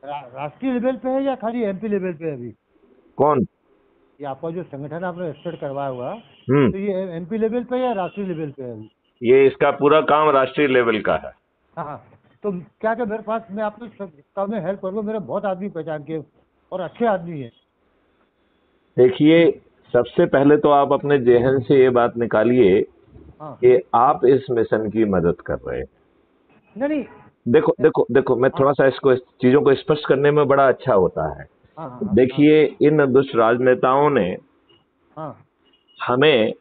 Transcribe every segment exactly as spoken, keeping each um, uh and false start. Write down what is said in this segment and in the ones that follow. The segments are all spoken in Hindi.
रा, राष्ट्रीय लेवल पे है या खाली एमपी लेवल पे है अभी? कौन? ये आपका जो संगठन आपने स्टार्ट करवाया हुआ, हम्म तो ये एमपी लेवल पे या राष्ट्रीय लेवल पे है अभी? ये इसका पूरा काम राष्ट्रीय लेवल का है। हाँ हाँ। तो क्या क्या मेरे पास, मैं आपको सब काम में हेल्प करूँगा, मेरे बहुत आदमी पहचान के और अच्छे आदमी है। देखिए, सबसे पहले तो आप अपने जेहन से ये बात निकालिए हाँ। कि आप इस मिशन की मदद कर रहे हैं। नहीं नहीं। देखो देखो देखो, मैं हाँ थोड़ा सा इसको, इस चीजों को स्पष्ट करने में बड़ा अच्छा होता है। हाँ हाँ हाँ देखिए, इन दुष्ट राजनेताओं ने हाँ हमें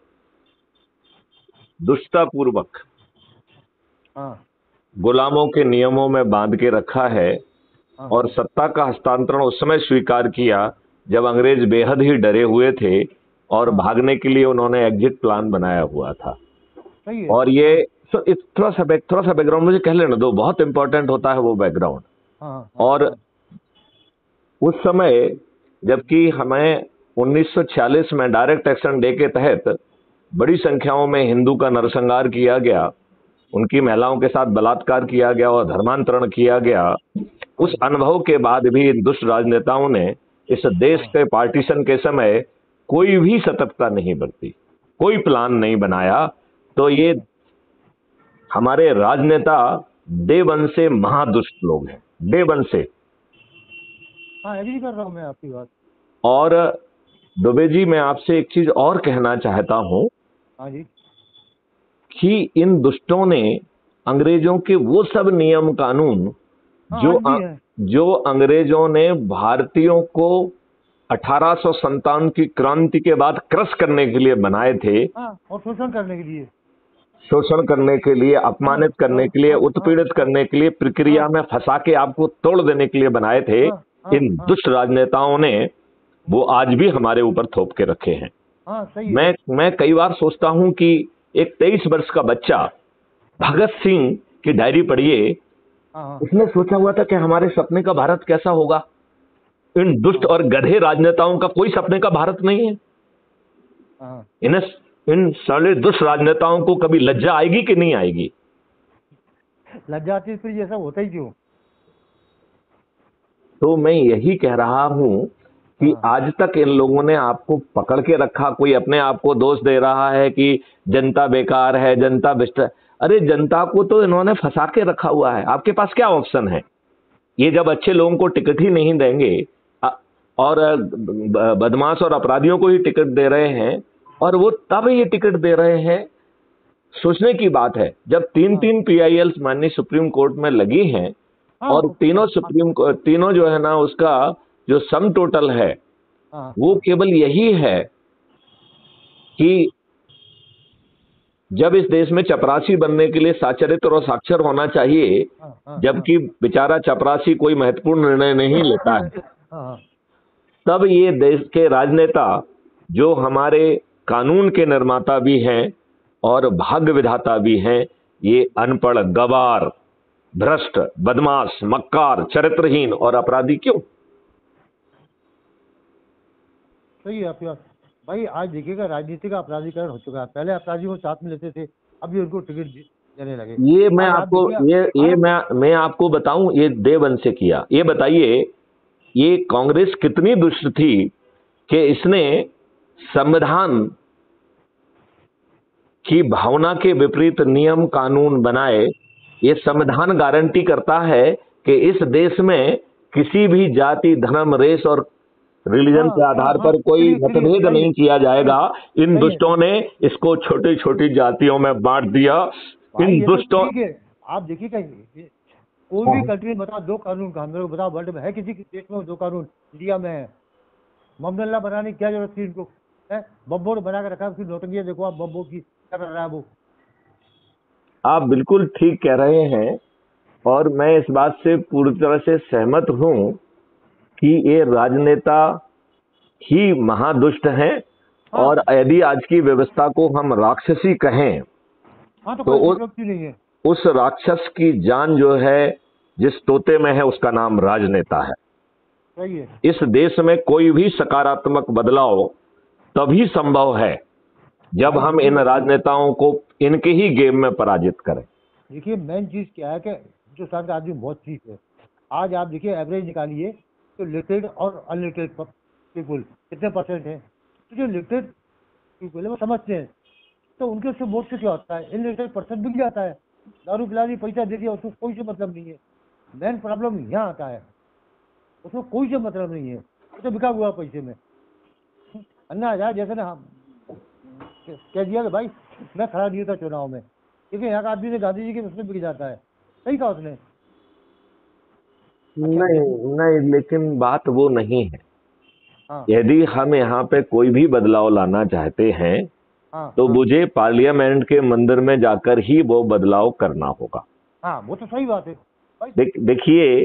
दुष्टतापूर्वक हाँ गुलामों के नियमों में बांध के रखा है हाँ और सत्ता का हस्तांतरण उस समय स्वीकार किया जब अंग्रेज बेहद ही डरे हुए थे और हाँ। भागने के लिए उन्होंने एग्जिट प्लान बनाया हुआ था। सही है। और ये हाँ सो इस थोड़ा सा बैक थोड़ा सा बैकग्राउंड मुझे कह लेना दो, बहुत इंपॉर्टेंट होता है वो बैकग्राउंड। हाँ हाँ और हाँ उस समय जबकि हमें उन्नीस सौ छियालीस में डायरेक्ट एक्शन डे के तहत बड़ी संख्याओं में हिंदू का नरसंहार किया गया, उनकी महिलाओं के साथ बलात्कार किया गया और धर्मांतरण किया गया, हाँ उस अनुभव के बाद भी इन दुष्ट राजनेताओं ने इस देश हाँ के पार्टीशन के समय कोई भी सतर्कता नहीं बरती, कोई प्लान नहीं बनाया। तो ये हमारे राजनेता डे वन से महादुष्ट लोग हैं, डे वन से। हाँ। एग्री कर रहा हूँ मैं आपकी बात। और दुबे जी, मैं आपसे एक चीज और कहना चाहता हूं हाँ जी। कि इन दुष्टों ने अंग्रेजों के वो सब नियम कानून हाँ जो आज भी अ- है। जो अंग्रेजों ने भारतीयों को अठारह सौ संतावन की क्रांति के बाद क्रश करने के लिए बनाए थे, हाँ, और शोषण करने के लिए। शोषण करने के लिए, हाँ अपमानित करने हाँ के लिए, हाँ हाँ उत्पीड़ित हाँ करने के लिए, प्रक्रिया हाँ में फंसा के आपको तोड़ देने के लिए बनाए थे, हाँ हाँ इन हाँ दुष्ट राजनेताओं ने वो आज भी हमारे ऊपर थोप के रखे हैं। हाँ। सही है। मैं मैं कई बार सोचता हूं कि एक तेईस वर्ष का बच्चा हाँ भगत सिंह की डायरी पढ़िए, हाँ हाँ उसने सोचा हुआ था कि हमारे सपने का भारत कैसा होगा। इन दुष्ट हाँ और गधे राजनेताओं का कोई सपने का भारत नहीं है। हाँ। इन्हें इन साले दुष्ट राजनेताओं को कभी लज्जा आएगी कि नहीं आएगी? लज्जा आती है फिर ये सब होता ही क्यों? तो मैं यही कह रहा हूं कि हाँ आज तक इन लोगों ने आपको पकड़ के रखा। कोई अपने आप को दोष दे रहा है कि जनता बेकार है, जनता भ्रष्ट। अरे, जनता को तो इन्होंने फंसा के रखा हुआ है। आपके पास क्या ऑप्शन है? ये जब अच्छे लोगों को टिकट ही नहीं देंगे अ- और अ, ब- बदमाश और अपराधियों को ही टिकट दे रहे हैं, और वो तब ये टिकट दे रहे हैं। सोचने की बात है, जब तीन हाँ तीन पीआईएल्स माननीय सुप्रीम कोर्ट में लगी हैं हाँ और तो- तीनों हाँ सुप्रीम को- तीनों जो है ना, उसका जो सम टोटल है हाँ वो हाँ केवल यही है कि जब इस देश में चपरासी बनने के लिए साक्षरित और साक्षर होना चाहिए, हाँ हाँ हाँ जबकि बेचारा चपरासी कोई महत्वपूर्ण निर्णय नहीं लेता है, हाँ तब ये देश के राजनेता जो हमारे कानून के निर्माता भी हैं और भाग्य विधाता भी हैं, ये अनपढ़, गवार, भ्रष्ट, बदमाश, मक्कार, चरित्रहीन और अपराधी क्यों? सही है आपकी बात। भाई आज देखिएगा, राजनीति का अपराधीकरण हो चुका है। पहले अपराधियों को साथ में लेते थे, अभी उनको टिकट दे- देने लगे। ये मैं आज आप आपको देखिए। ये ये अरे मैं मैं आपको बताऊं, ये देवन से किया। ये बताइए, ये कांग्रेस कितनी दुष्ट थी कि इसने संविधान की भावना के विपरीत नियम कानून बनाए। ये हाँ संविधान गारंटी करता है कि इस देश में किसी भी जाति, धर्म, रेस और रिलीजन हाँ के हाँ आधार हाँ। पर कोई चलिए चलिए, मतभेद सही है नहीं किया सही है जाएगा। इन सही है। दुष्टों ने इसको छोटी छोटी जातियों में बांट दिया। भाई इन ये तो दुष्टों ठीक है। आप देखिएगा, ये- कोई भी हाँ, कंट्री में बताओ दो कानून का, मेरे को बताओ वर्ल्ड में है किसी के देश में दो कानून? इंडिया में है। मोहम्मद अल्लाह बनाने की क्या जरूरत थी इनको? है बब्बो ने बना के रखा है, उसकी नोटंकी देखो आप, बब्बो की क्या कर रहा है वो। आप बिल्कुल ठीक कह रहे हैं और मैं इस बात से पूरी तरह से सहमत हूं कि ये राजनेता ही महादुष्ट हैं। हाँ और यदि आज की व्यवस्था को हम राक्षसी कहें हाँ। तो तो कोई उस अतिशयोक्ति नहीं है। उस राक्षस की जान जो है जिस तोते में है, उसका नाम राजनेता है। सही है। इस देश में कोई भी सकारात्मक बदलाव तभी संभव है जब भाई हम इन देखिए राजनेताओं को इनके ही गेम में पराजित करें। देखिए मेन चीज क्या है कि हिंदुस्तान का आदमी बहुत ठीक है। आज आप देखिए एवरेज निकालिए तो लिटरेट और अनलिटरेट पीपुल कितने परसेंट है। तो जो लिटरेट पीपुल है वो समझते हैं, तो उनके उससे वोट से क्या होता है, इनलिटरेट परसेंट बिक जाता है। दारू पिला दी, पैसा दे दिया, उसको कोई से मतलब नहीं है। मेन प्रॉब्लम यहाँ आता है, उसको कोई से मतलब नहीं है, वो तो बिका हुआ पैसे में। अन्ना हजारे जैसे ना हम कह दिया कि भाई मैं खड़ा नहीं था चुनाव में, क्योंकि यहाँ का आदमी ने गांधी जी के उसमें बिक जाता है। सही कहा उसने। नहीं नहीं, लेकिन बात वो नहीं है। हाँ यदि हम यहाँ पे कोई भी बदलाव लाना चाहते हैं हाँ तो हाँ मुझे पार्लियामेंट के मंदिर में जाकर ही वो बदलाव करना होगा। हाँ, वो तो सही बात है भाई। देख देखिए,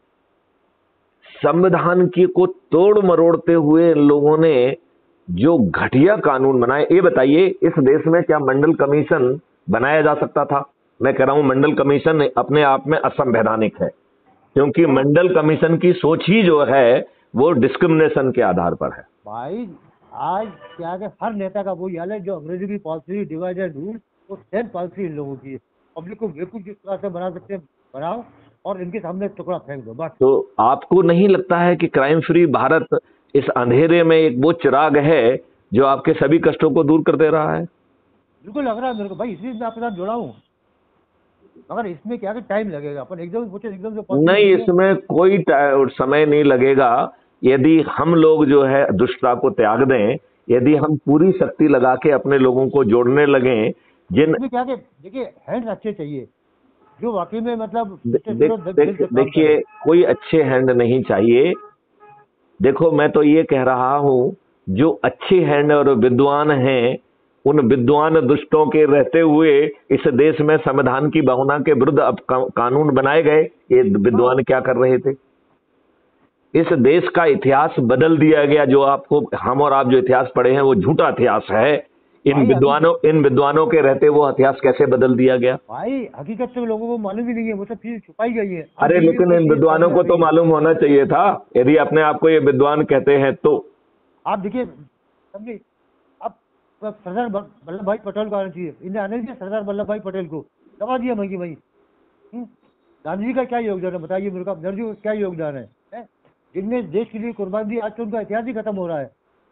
संविधान की को तोड़ मरोड़ते हुए इन लोगों ने जो घटिया कानून बनाए, ये बताइए इस देश में क्या मंडल कमीशन बनाया जा सकता था? मैं कह रहा हूं मंडल कमीशन अपने आप में असंवैधानिक है, क्योंकि मंडल कमीशन की सोच ही जो है वो डिस्क्रिमिनेशन के आधार पर है। भाई आज क्या है, हर नेता का वो हाल है, जो अंग्रेजी की पॉलिसी डिवाइड एंड रूल, वो सेम पॉलिसी इन लोगों की है। पब्लिक को बेवकूफ जिस तरह से बना सकते हैं बनाओ, और इनके सामने टुकड़ा फेंक दो बस। तो आपको नहीं लगता है कि क्राइम फ्री भारत इस अंधेरे में एक वो चिराग है जो आपके सभी कष्टों को दूर कर दे रहा है? बिल्कुल लग रहा है मेरे को भाई, इसलिए मैं आपके साथ जुड़ा हूँ। मगर इसमें क्या है, टाइम लगेगा। अपन एकदम सोचे एकदम से नहीं, इसमें कोई टा- समय नहीं लगेगा। यदि हम लोग जो है दुष्टता को त्याग दें, यदि हम पूरी शक्ति लगा के अपने लोगों को जोड़ने लगें, जिन इसमें क्या है, देखिए हैंड अच्छे चाहिए जो वाकई में मतलब दे, दिल देख, से देख, काम देखिए, करे। कोई अच्छे हैंड नहीं चाहिए। देखो, मैं तो ये कह रहा हूं, जो अच्छे हैंड और विद्वान हैं, उन विद्वान दुष्टों के रहते हुए इस देश में संविधान की भावना के विरुद्ध अब का, कानून बनाए गए। ये विद्वान क्या कर रहे थे? इस देश का इतिहास बदल दिया गया। जो आपको, हम और आप जो इतिहास पढ़े हैं वो झूठा इतिहास है। इन भाई, विद्वानों इन विद्वानों के रहते वो इतिहास कैसे बदल दिया गया? भाई हकीकत से लोगों को मालूम ही नहीं है, वो सब चीजें छुपाई गई है। अब अरे धीरे लेकिन धीरे इन चीज़ विद्वानों सामने को आ तो रही है। मालूम होना चाहिए था, यदि अपने आप को ये विद्वान कहते हैं तो। आप देखिए समझे, अब सरदार वल्लभ भाई पटेल को आना चाहिए, इन्हें आने दीजिए सरदार वल्लभ भाई पटेल को, दबा दिया वहीं की वहीं। हम्म, गांधी जी का क्या योगदान है बताइए मेरे को, नेहरू जी का क्या योगदान है, है? जिनने देश के लिए कुर्बानी दी, आज तो उनका इतिहास ही खत्म हो रहा है।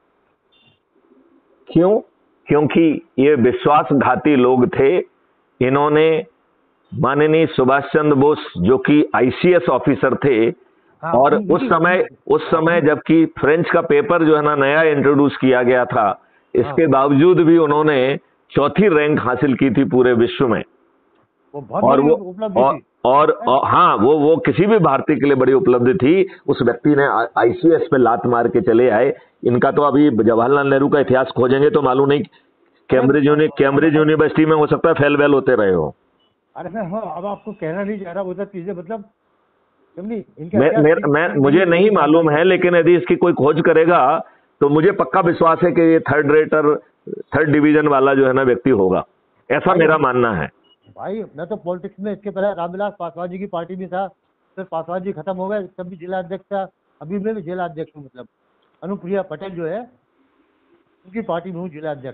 क्यों? क्योंकि ये विश्वासघाती लोग थे। इन्होंने माननीय सुभाष चंद्र बोस, जो कि आईसीएस ऑफिसर थे, हाँ, और उन- उस उनकी- समय उस समय जबकि फ्रेंच का पेपर जो है ना नया इंट्रोड्यूस किया गया था, इसके बावजूद भी उन्होंने चौथी रैंक हासिल की थी पूरे विश्व में। वो बहुत और बड़ी वो उपलब्धि और, थी। और, और हाँ, वो वो किसी भी भारतीय के लिए बड़ी उपलब्धि थी। उस व्यक्ति ने आईसीएस पे लात मार के चले आए। इनका तो अभी जवाहरलाल नेहरू का इतिहास खोजेंगे तो मालूम नहीं, कैम्ब्रिज यूनि कैम्ब्रिज यूनिवर्सिटी में हो सकता है फेल वेल होते रहे हो। अरे मैं हाँ, अब आपको कहना नहीं चाह रहा वो सब चीजें, मतलब समझी इनके मैं, इतिहास मैं, की- मैं की- मुझे की- नहीं की- मालूम है, लेकिन यदि इसकी कोई खोज करेगा तो मुझे पक्का विश्वास है कि ये थर्ड रेटर थर्ड डिवीजन वाला जो है ना व्यक्ति होगा, ऐसा मेरा मानना है। भाई मैं तो पॉलिटिक्स में इसके पहले रामविलास पासवान जी की पार्टी में था, फिर पासवान जी खत्म हो गए, तब भी जिला अध्यक्ष था, अभी मैं भी जिला अध्यक्ष हूँ। मतलब अनुप्रिया पटेल जो है उनकी पार्टी में हूँ जिला अध्यक्ष।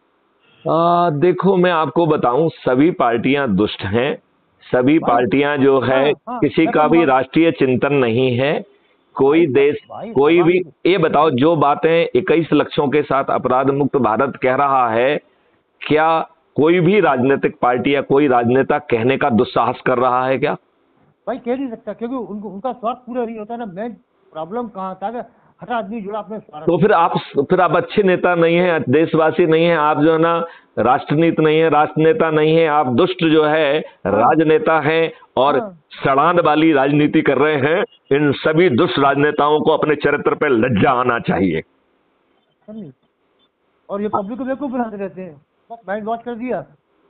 आ, देखो, मैं आपको बताऊं, सभी पार्टियां दुष्ट हैं। सभी भाई, पार्टियां जो है, हाँ, हाँ, किसी मैं का तो भी मान- राष्ट्रीय चिंतन नहीं है। कोई भाई, देश, भाई, कोई भी, सवाल- ये बताओ, जो बातें इक्कीस लक्षों के साथ अपराध मुक्त भारत कह रहा है, क्या कोई भी राजनीतिक पार्टी या कोई राजनेता कहने का दुस्साहस कर रहा है क्या? भाई कह नहीं सकता, क्योंकि उनको उनका स्वार्थ पूरा नहीं होता ना। मैं प्रॉब्लम कहाँ था कि हर आदमी जुड़ा अपने स्वार्थ तो से। फिर आप फिर आप अच्छे नेता नहीं हैं, देशवासी नहीं हैं, आप जो है ना राष्ट्रनीति नहीं है, राष्ट्रनेता नहीं है, आप दुष्ट जो है राजनेता हैं और हाँ। सड़ांध वाली राजनीति कर रहे हैं। इन सभी दुष्ट राजनेताओं को अपने चरित्र पर लज्जा आना चाहिए। समझी? और ये पब्लिक को बेवकूफ बनाते रहते हैं, बस माइंड वॉश कर दिया।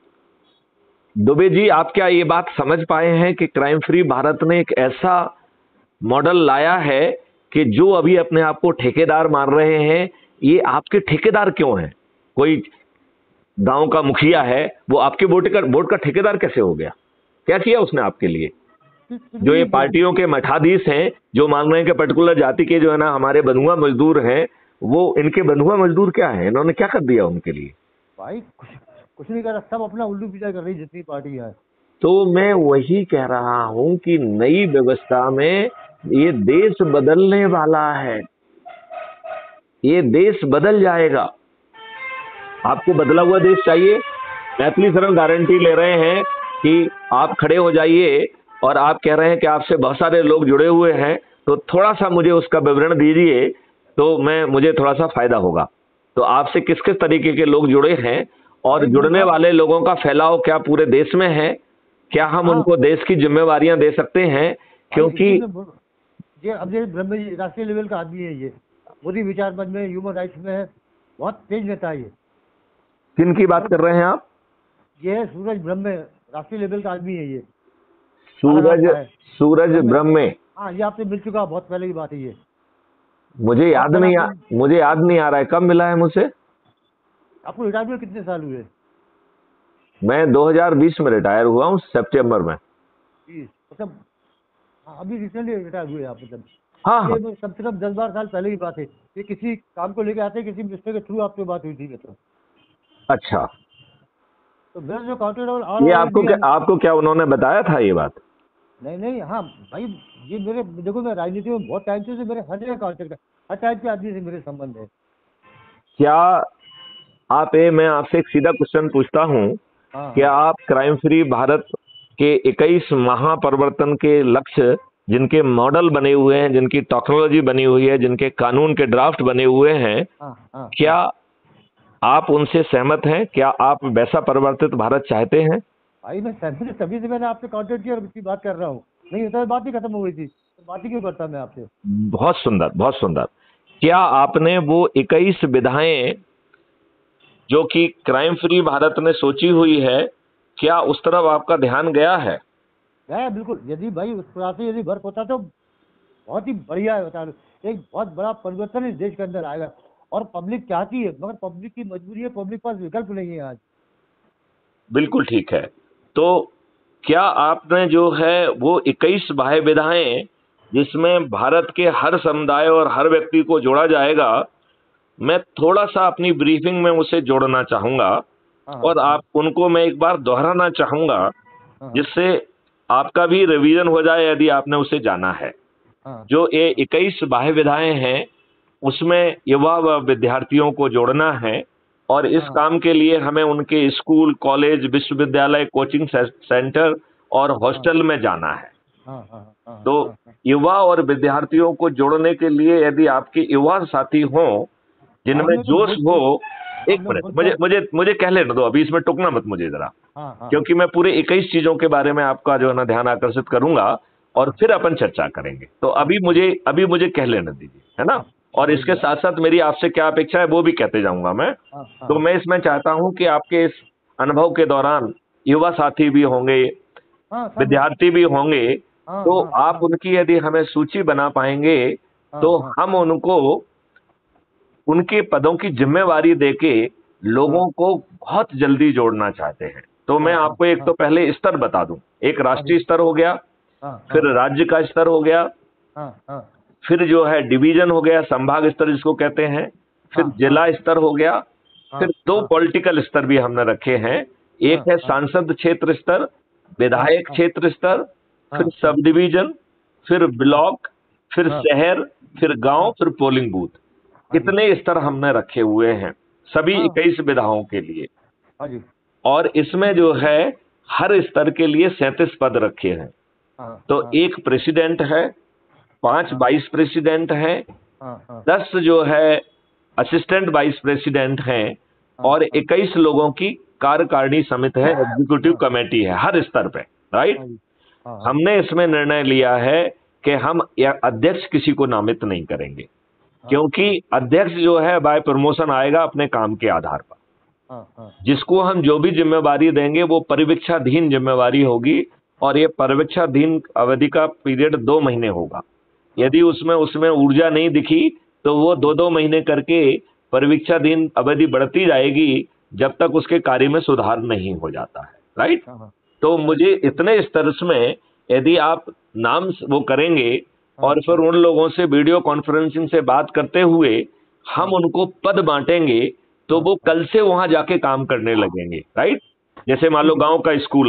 दुबे जी, आप क्या ये बात समझ पाए हैं कि क्राइम फ्री भारत ने एक ऐसा मॉडल लाया है कि जो अभी अपने आप को ठेकेदार मान रहे हैं, ये आपके ठेकेदार क्यों हैं? कोई गांव का मुखिया है, वो आपके वोट का वोट का ठेकेदार कैसे हो गया? क्या किया उसने आपके लिए? जो ये पार्टियों के मठाधीश हैं, जो मान रहे हैं कि पर्टिकुलर जाति के जो है ना हमारे बंधुआ मजदूर हैं, वो इनके बंधुआ मजदूर क्या है? इन्होंने क्या कर दिया उनके लिए? भाई कुछ कुछ नहीं कर रहा, सब अपना उल्लू पीछा कर रही जितनी पार्टी है। तो मैं वही कह रहा हूं कि नई व्यवस्था में ये देश बदलने वाला है, ये देश बदल जाएगा। आपको बदला हुआ देश चाहिए? मैथिली शरण गारंटी ले रहे हैं कि आप खड़े हो जाइए और आप कह रहे हैं कि आपसे बहुत सारे लोग जुड़े हुए हैं, तो थोड़ा सा मुझे उसका विवरण दीजिए तो मैं मुझे थोड़ा सा फायदा होगा। तो आपसे किस किस तरीके के लोग जुड़े हैं और जुड़ने वाले लोगों का फैलाव क्या पूरे देश में है? क्या हम उनको देश की जिम्मेवारियां दे सकते हैं? क्योंकि ये अब ये ब्रह्म जी राष्ट्रीय लेवल का आदमी है, ये मोदी विचार मंच में, ह्यूमन राइट्स में है, बहुत तेज नेता है ये। किन की बात कर रहे हैं आप? ये है सूरज ब्रह्मे, राष्ट्रीय लेवल का आदमी है ये। सूरज सूरज ब्रह्मे? हाँ, ये आपसे मिल चुका, बहुत पहले की बात है ये। मुझे याद नहीं आ, मुझे याद नहीं आ रहा है कब मिला है मुझसे। आपको रिटायरमेंट कितने साल हुए? मैं दो हज़ार बीस में रिटायर हुआ हूँ, सितंबर में। मतलब अभी रिसेंटली रिटायर हुए आप? मतलब हाँ हाँ, ये कम से कम दस बारह साल पहले की बात है। ये किसी काम को लेके आते, किसी मिनिस्टर के थ्रू आपसे बात हुई थी मतलब? अच्छा, तो मेरा जो काउंटर ये आपको क्या आपको क्या उन्होंने बताया था ये बात? नहीं नहीं, हाँ भाई, ये मेरे देखो, मैं राजनीति में बहुत टाइम से, मेरे हर जगह कांटेक्ट है, हर टाइप के आदमी से मेरे संबंध है। क्या आप ये, मैं आपसे एक सीधा क्वेश्चन पूछता हूँ, हाँ, क्या आप क्राइम फ्री भारत के इक्कीस महापरिवर्तन के लक्ष्य, जिनके मॉडल बने हुए हैं, जिनकी टेक्नोलॉजी बनी हुई है, जिनके कानून के ड्राफ्ट बने हुए हैं, हाँ, हाँ, क्या आप उनसे सहमत हैं? क्या आप वैसा परिवर्तित भारत चाहते हैं? भाई मैं सहमत, तभी से मैंने आपसे कांटेक्ट किया और इसकी बात कर रहा हूँ। नहीं होता बात ही खत्म हो गई थी, तो बात ही क्यों करता मैं आपसे? बहुत सुंदर, बहुत सुंदर। क्या आपने वो इक्कीस विधाएं जो कि क्राइम फ्री भारत ने सोची हुई है, क्या उस तरफ आपका ध्यान गया है? गया बिल्कुल। यदि भाई उस प्रकार से यदि वर्क होता तो बहुत ही बढ़िया है, बता रहा, एक बहुत बड़ा परिवर्तन इस देश के अंदर आएगा। और पब्लिक चाहती है, मगर पब्लिक की मजबूरी है, पब्लिक पास विकल्प नहीं है आज। बिल्कुल ठीक है। तो क्या आपने जो है वो इक्कीस बाह्य विधाएं, जिसमें भारत के हर समुदाय और हर व्यक्ति को जोड़ा जाएगा, मैं थोड़ा सा अपनी ब्रीफिंग में उसे जोड़ना चाहूंगा और आप उनको मैं एक बार दोहराना चाहूंगा, जिससे आपका भी रिवीजन हो जाए यदि आपने उसे जाना है। जो ये इक्कीस बाह्य विधाएं हैं, उसमें युवा व विद्यार्थियों को जोड़ना है और इस काम के लिए हमें उनके स्कूल, कॉलेज, विश्वविद्यालय, कोचिंग सेंटर और हॉस्टल में जाना है। तो युवा और विद्यार्थियों को जोड़ने के लिए यदि आपके युवा साथी हों जिनमें जोश हो, एक मिनट मुझे मुझे मुझे कह लेने दो, अभी इसमें टुकना मत मुझे जरा, क्योंकि मैं पूरे इक्कीस चीजों के बारे में आपका जो है ना ध्यान आकर्षित करूंगा और फिर अपन चर्चा करेंगे। तो अभी मुझे अभी मुझे कह लेने दीजिए, है ना। और इसके साथ साथ मेरी आपसे क्या अपेक्षा है वो भी कहते जाऊंगा मैं। तो मैं इसमें चाहता हूं कि आपके इस अनुभव के दौरान युवा साथी भी होंगे, विद्यार्थी भी होंगे, तो आप उनकी यदि हमें सूची बना पाएंगे तो हम उनको उनके पदों की जिम्मेवारी देके लोगों को बहुत जल्दी जोड़ना चाहते हैं। तो मैं आपको एक तो पहले स्तर बता दूं, एक राष्ट्रीय स्तर हो गया, फिर राज्य का स्तर हो गया, फिर जो है डिवीजन हो गया, संभाग स्तर जिसको कहते हैं, फिर जिला स्तर हो गया, फिर दो पॉलिटिकल स्तर भी हमने रखे हैं, एक है सांसद क्षेत्र स्तर, विधायक क्षेत्र स्तर, फिर सब डिवीजन, फिर ब्लॉक, फिर शहर, फिर गांव, फिर पोलिंग बूथ। इतने स्तर हमने रखे हुए हैं सभी इक्कीस विधाओं के लिए। और इसमें जो है हर स्तर के लिए सैंतीस पद रखे हैं। तो एक प्रेसिडेंट है, पांच वाइस प्रेसिडेंट हैं, दस जो है असिस्टेंट वाइस प्रेसिडेंट हैं और इक्कीस लोगों की कार्यकारिणी समिति है, एग्जीक्यूटिव कमेटी है हर स्तर पे, राइट। हमने इसमें निर्णय लिया है कि हम अध्यक्ष किसी को नामित नहीं करेंगे, क्योंकि अध्यक्ष जो है बाय प्रमोशन आएगा अपने काम के आधार पर। जिसको हम जो भी जिम्मेवारी देंगे वो परिवीक्षाधीन जिम्मेवारी होगी और ये परिवीक्षाधीन अवधि का पीरियड दो महीने होगा। यदि उसमें उसमें ऊर्जा नहीं दिखी तो वो दो दो महीने करके परिवीक्षाधीन अवधि बढ़ती जाएगी जब तक उसके कार्य में सुधार नहीं हो जाता है, राइट। तो मुझे इतने स्तर में यदि आप नाम वो करेंगे और फिर उन लोगों से वीडियो कॉन्फ्रेंसिंग से बात करते हुए हम उनको पद बांटेंगे तो वो कल से वहां जाके काम करने लगेंगे, राइट। जैसे मान लो गांव का स्कूल है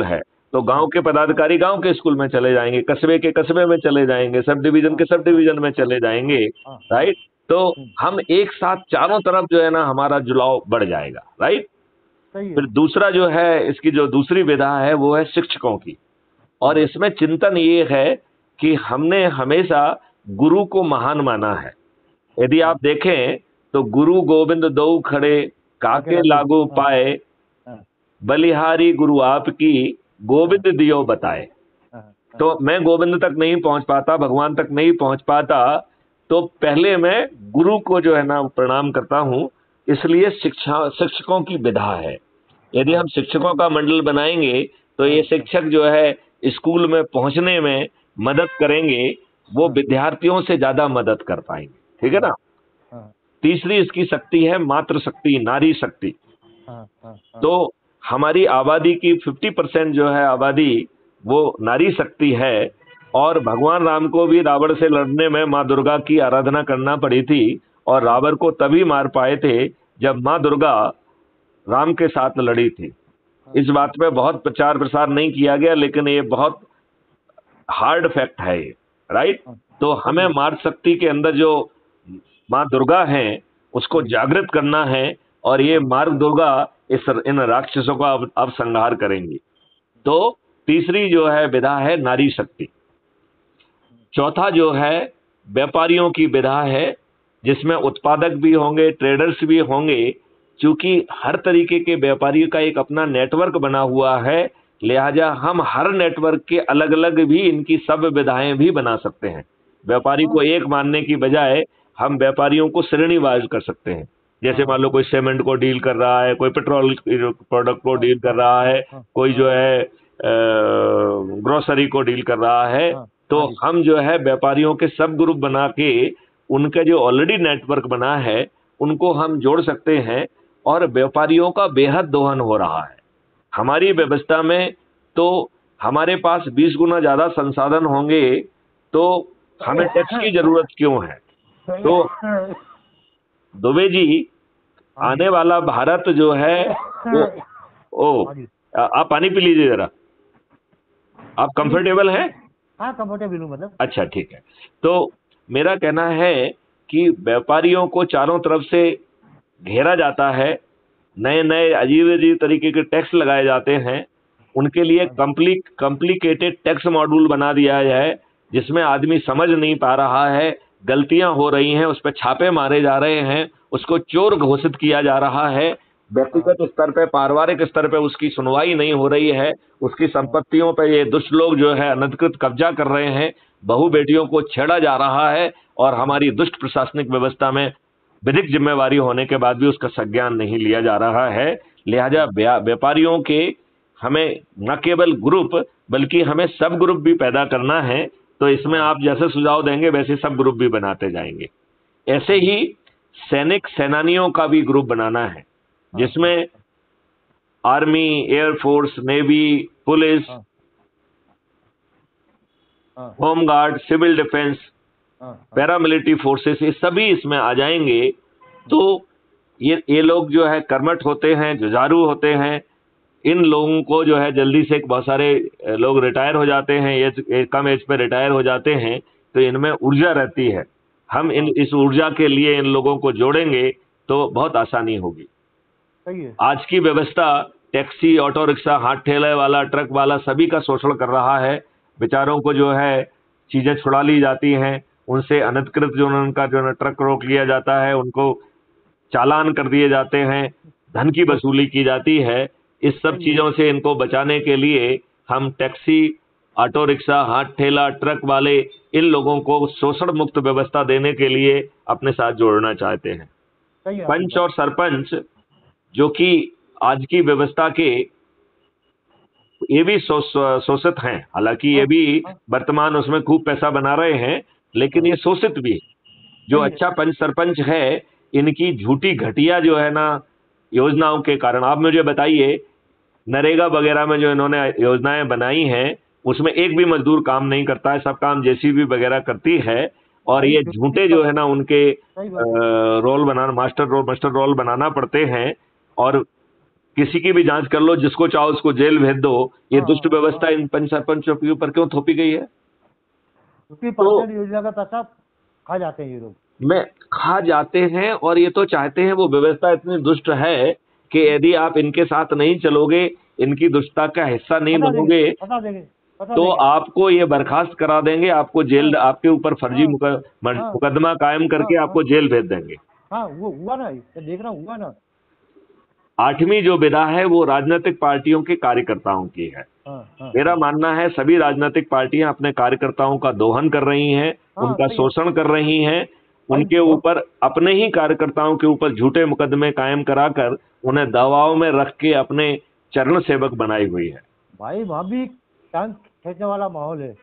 तो गांव के पदाधिकारी गांव के स्कूल में चले जाएंगे, कस्बे के कस्बे में चले जाएंगे, सब डिवीजन के सब डिवीजन में चले जाएंगे, राइट। तो हम एक साथ चारों तरफ जो है ना हमारा जुड़ाव बढ़ जाएगा, राइट। फिर दूसरा जो है, इसकी जो दूसरी विधा है वो है शिक्षकों की, और इसमें चिंतन ये है कि हमने हमेशा गुरु को महान माना है। यदि आप देखें तो गुरु गोविंद दो खड़े काके लागू पाए, बलिहारी गुरु आपकी गोविंद दियो बताए। तो मैं गोविंद तक नहीं पहुंच पाता, भगवान तक नहीं पहुंच पाता, तो पहले मैं गुरु को जो है ना प्रणाम करता हूं। इसलिए शिक्षा शिक्षकों की विधा है। यदि हम शिक्षकों का मंडल बनाएंगे तो ये शिक्षक जो है स्कूल में पहुंचने में मदद करेंगे, वो विद्यार्थियों से ज्यादा मदद कर पाएंगे, ठीक है ना। तीसरी इसकी शक्ति है मातृ शक्ति, नारी शक्ति। तो हमारी आबादी की पचास परसेंट जो है आबादी वो नारी शक्ति है, और भगवान राम को भी रावण से लड़ने में माँ दुर्गा की आराधना करना पड़ी थी, और रावण को तभी मार पाए थे जब माँ दुर्गा राम के साथ लड़ी थी। इस बात पे बहुत प्रचार प्रसार नहीं किया गया, लेकिन ये बहुत हार्ड फैक्ट है ये, राइट। तो हमें मातृ शक्ति के अंदर जो माँ दुर्गा है उसको जागृत करना है, और ये माँ दुर्गा इस इन राक्षसों का अब अब संहार करेंगी। तो तीसरी जो है विधा है नारी शक्ति। चौथा जो है व्यापारियों की विधा है, जिसमें उत्पादक भी होंगे, ट्रेडर्स भी होंगे। क्योंकि हर तरीके के व्यापारियों का एक अपना नेटवर्क बना हुआ है, लिहाजा हम हर नेटवर्क के अलग अलग भी इनकी सब विधाएं भी बना सकते हैं। व्यापारी को एक मानने की बजाय हम व्यापारियों को श्रेणीवार कर सकते हैं। जैसे मान लो कोई सीमेंट को डील कर रहा है, कोई पेट्रोल प्रोडक्ट को डील कर रहा है, कोई जो है ग्रोसरी को डील कर रहा है। तो हम जो है व्यापारियों के सब ग्रुप बना के उनका जो ऑलरेडी नेटवर्क बना है उनको हम जोड़ सकते हैं, और व्यापारियों का बेहद दोहन हो रहा है हमारी व्यवस्था में। तो हमारे पास बीस गुना ज्यादा संसाधन होंगे तो हमें टैक्स की जरूरत क्यों है। तो दुबे जी, आने वाला भारत जो है वो, ओ आप पानी पी लीजिए जरा, आप कंफर्टेबल हैं? हाँ कंफर्टेबल हूँ मतलब। अच्छा ठीक है। तो मेरा कहना है कि व्यापारियों को चारों तरफ से घेरा जाता है, नए नए अजीब अजीब तरीके के टैक्स लगाए जाते हैं, उनके लिए कम्प्ली कॉम्प्लिकेटेड टैक्स मॉड्यूल बना दिया जाए जिसमें आदमी समझ नहीं पा रहा है, गलतियां हो रही हैं, उस पर छापे मारे जा रहे हैं, उसको चोर घोषित किया जा रहा है, व्यक्तिगत स्तर पे, पारिवारिक स्तर पे उसकी सुनवाई नहीं हो रही है, उसकी संपत्तियों पे ये दुष्ट लोग जो है अनधिकृत कब्जा कर रहे हैं, बहु बेटियों को छेड़ा जा रहा है, और हमारी दुष्ट प्रशासनिक व्यवस्था में विधिक जिम्मेवारी होने के बाद भी उसका संज्ञान नहीं लिया जा रहा है। लिहाजा व्यापारियों के हमें न केवल ग्रुप बल्कि हमें सब ग्रुप भी पैदा करना है। तो इसमें आप जैसे सुझाव देंगे वैसे सब ग्रुप भी बनाते जाएंगे। ऐसे ही सैनिक सेनानियों का भी ग्रुप बनाना है, जिसमें army, air force, navy, police, home guard, civil defence, paramilitary forces, ये सभी इसमें आ जाएंगे। तो ये ये लोग जो है कर्मठ होते हैं, जुझारू होते हैं। इन लोगों को जो है जल्दी से बहुत सारे लोग रिटायर हो जाते हैं, ये कम एज पे रिटायर हो जाते हैं, तो इनमें ऊर्जा रहती है। हम इन इस ऊर्जा के लिए इन लोगों को जोड़ेंगे तो बहुत आसानी होगी। सही है। आज की व्यवस्था टैक्सी, ऑटो रिक्शा, हाथ ठेले वाला, ट्रक वाला सभी का शोषण कर रहा है। बेचारों को जो है चीजें छुड़ा ली जाती हैं, उनसे अनधिकृत जो उनका जो है ट्रक रोक लिया जाता है, उनको चालान कर दिए जाते हैं, धन की वसूली की जाती है। इस सब चीजों से इनको बचाने के लिए हम टैक्सी, ऑटो रिक्शा, हाथ ठेला, ट्रक वाले इन लोगों को शोषण मुक्त व्यवस्था देने के लिए अपने साथ जोड़ना चाहते हैं। पंच और सरपंच जो कि आज की व्यवस्था के ये भी शोषित हैं, हालांकि ये भी वर्तमान उसमें खूब पैसा बना रहे हैं, लेकिन ये शोषित भी। जो अच्छा पंच सरपंच है, इनकी झूठी घटिया जो है ना योजनाओं के कारण, आप मुझे बताइए नरेगा वगैरह में जो इन्होंने योजनाएं बनाई हैं उसमें एक भी मजदूर काम नहीं करता है, सब काम जेसीबी वगैरह करती है। और ये झूठे जो है ना उनके रोल बनाना, मास्टर रोल मास्टर रोल बनाना पड़ते हैं, और किसी की भी जांच कर लो, जिसको चाहो उसको जेल भेज दो। ये हाँ, दुष्ट हाँ, व्यवस्था इन पंच सरपंचों के ऊपर क्यों थोपी गई है? फिफ्टी तो परसेंट योजना का पैसा खा जाते हैं ये लोग। में खा जाते हैं, और ये तो चाहते हैं, वो व्यवस्था इतनी दुष्ट है कि यदि आप इनके साथ नहीं चलोगे, इनकी दुष्टता का हिस्सा नहीं बता देंगे, बनोगे, बता देंगे, बता तो देंगे। आपको ये बर्खास्त करा देंगे, आपको जेल, हाँ, आपके ऊपर फर्जी हाँ, मुक- मर- हाँ, मुकदमा कायम हाँ, करके हाँ, आपको जेल भेज देंगे। हाँ, वो हुआ ना, ये देख रहा हूँ, हुआ ना। आठवीं जो विधा है वो राजनीतिक पार्टियों के कार्यकर्ताओं की है। हाँ, हाँ, मेरा हाँ, मानना है सभी राजनीतिक पार्टियां अपने कार्यकर्ताओं का दोहन कर रही हैं, हाँ, उनका सही है शोषण कर रही हैं, भाई। उनके बहुत ऊपर, अपने ही कार्यकर्ताओं के ऊपर झूठे मुकदमे कायम कराकर उन्हें दबाव में रख के अपने चरण सेवक बनाई हुई है। भाई, वहाँ भी टांग खींचने वाला माहौल है।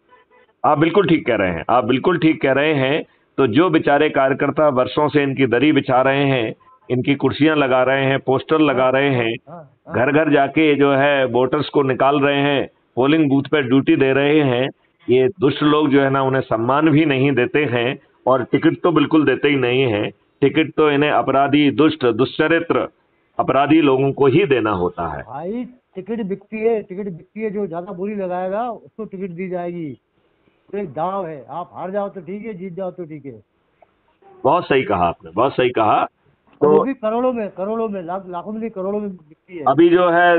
आप बिल्कुल ठीक कह रहे हैं, आप बिल्कुल ठीक कह रहे हैं। तो जो बेचारे कार्यकर्ता वर्षों से इनकी दरी बिछा रहे हैं, इनकी कुर्सियां लगा रहे हैं, पोस्टर हाँ, लगा रहे हाँ, हैं, हाँ, हाँ, घर घर जाके जो है वोटर्स को निकाल रहे हैं, पोलिंग बूथ पे ड्यूटी दे रहे हैं, ये दुष्ट लोग जो है ना उन्हें सम्मान भी नहीं देते हैं, और टिकट तो बिल्कुल देते ही नहीं हैं। टिकट तो इन्हें अपराधी, दुष्ट, दुष्चरित्र अपराधी लोगों को ही देना होता है। भाई, टिकट बिकती है, टिकट बिकती है, जो ज्यादा बोली लगाएगा उसको टिकट दी जाएगी। तो एक दाव है, आप हार जाओ तो ठीक है, जीत जाओ तो ठीक है। बहुत सही कहा आपने, बहुत सही कहा। और वो तो भी करोड़ों में, करोड़ों में, लाख लाखों में नहीं, करोड़ों में बिकती है। अभी जो है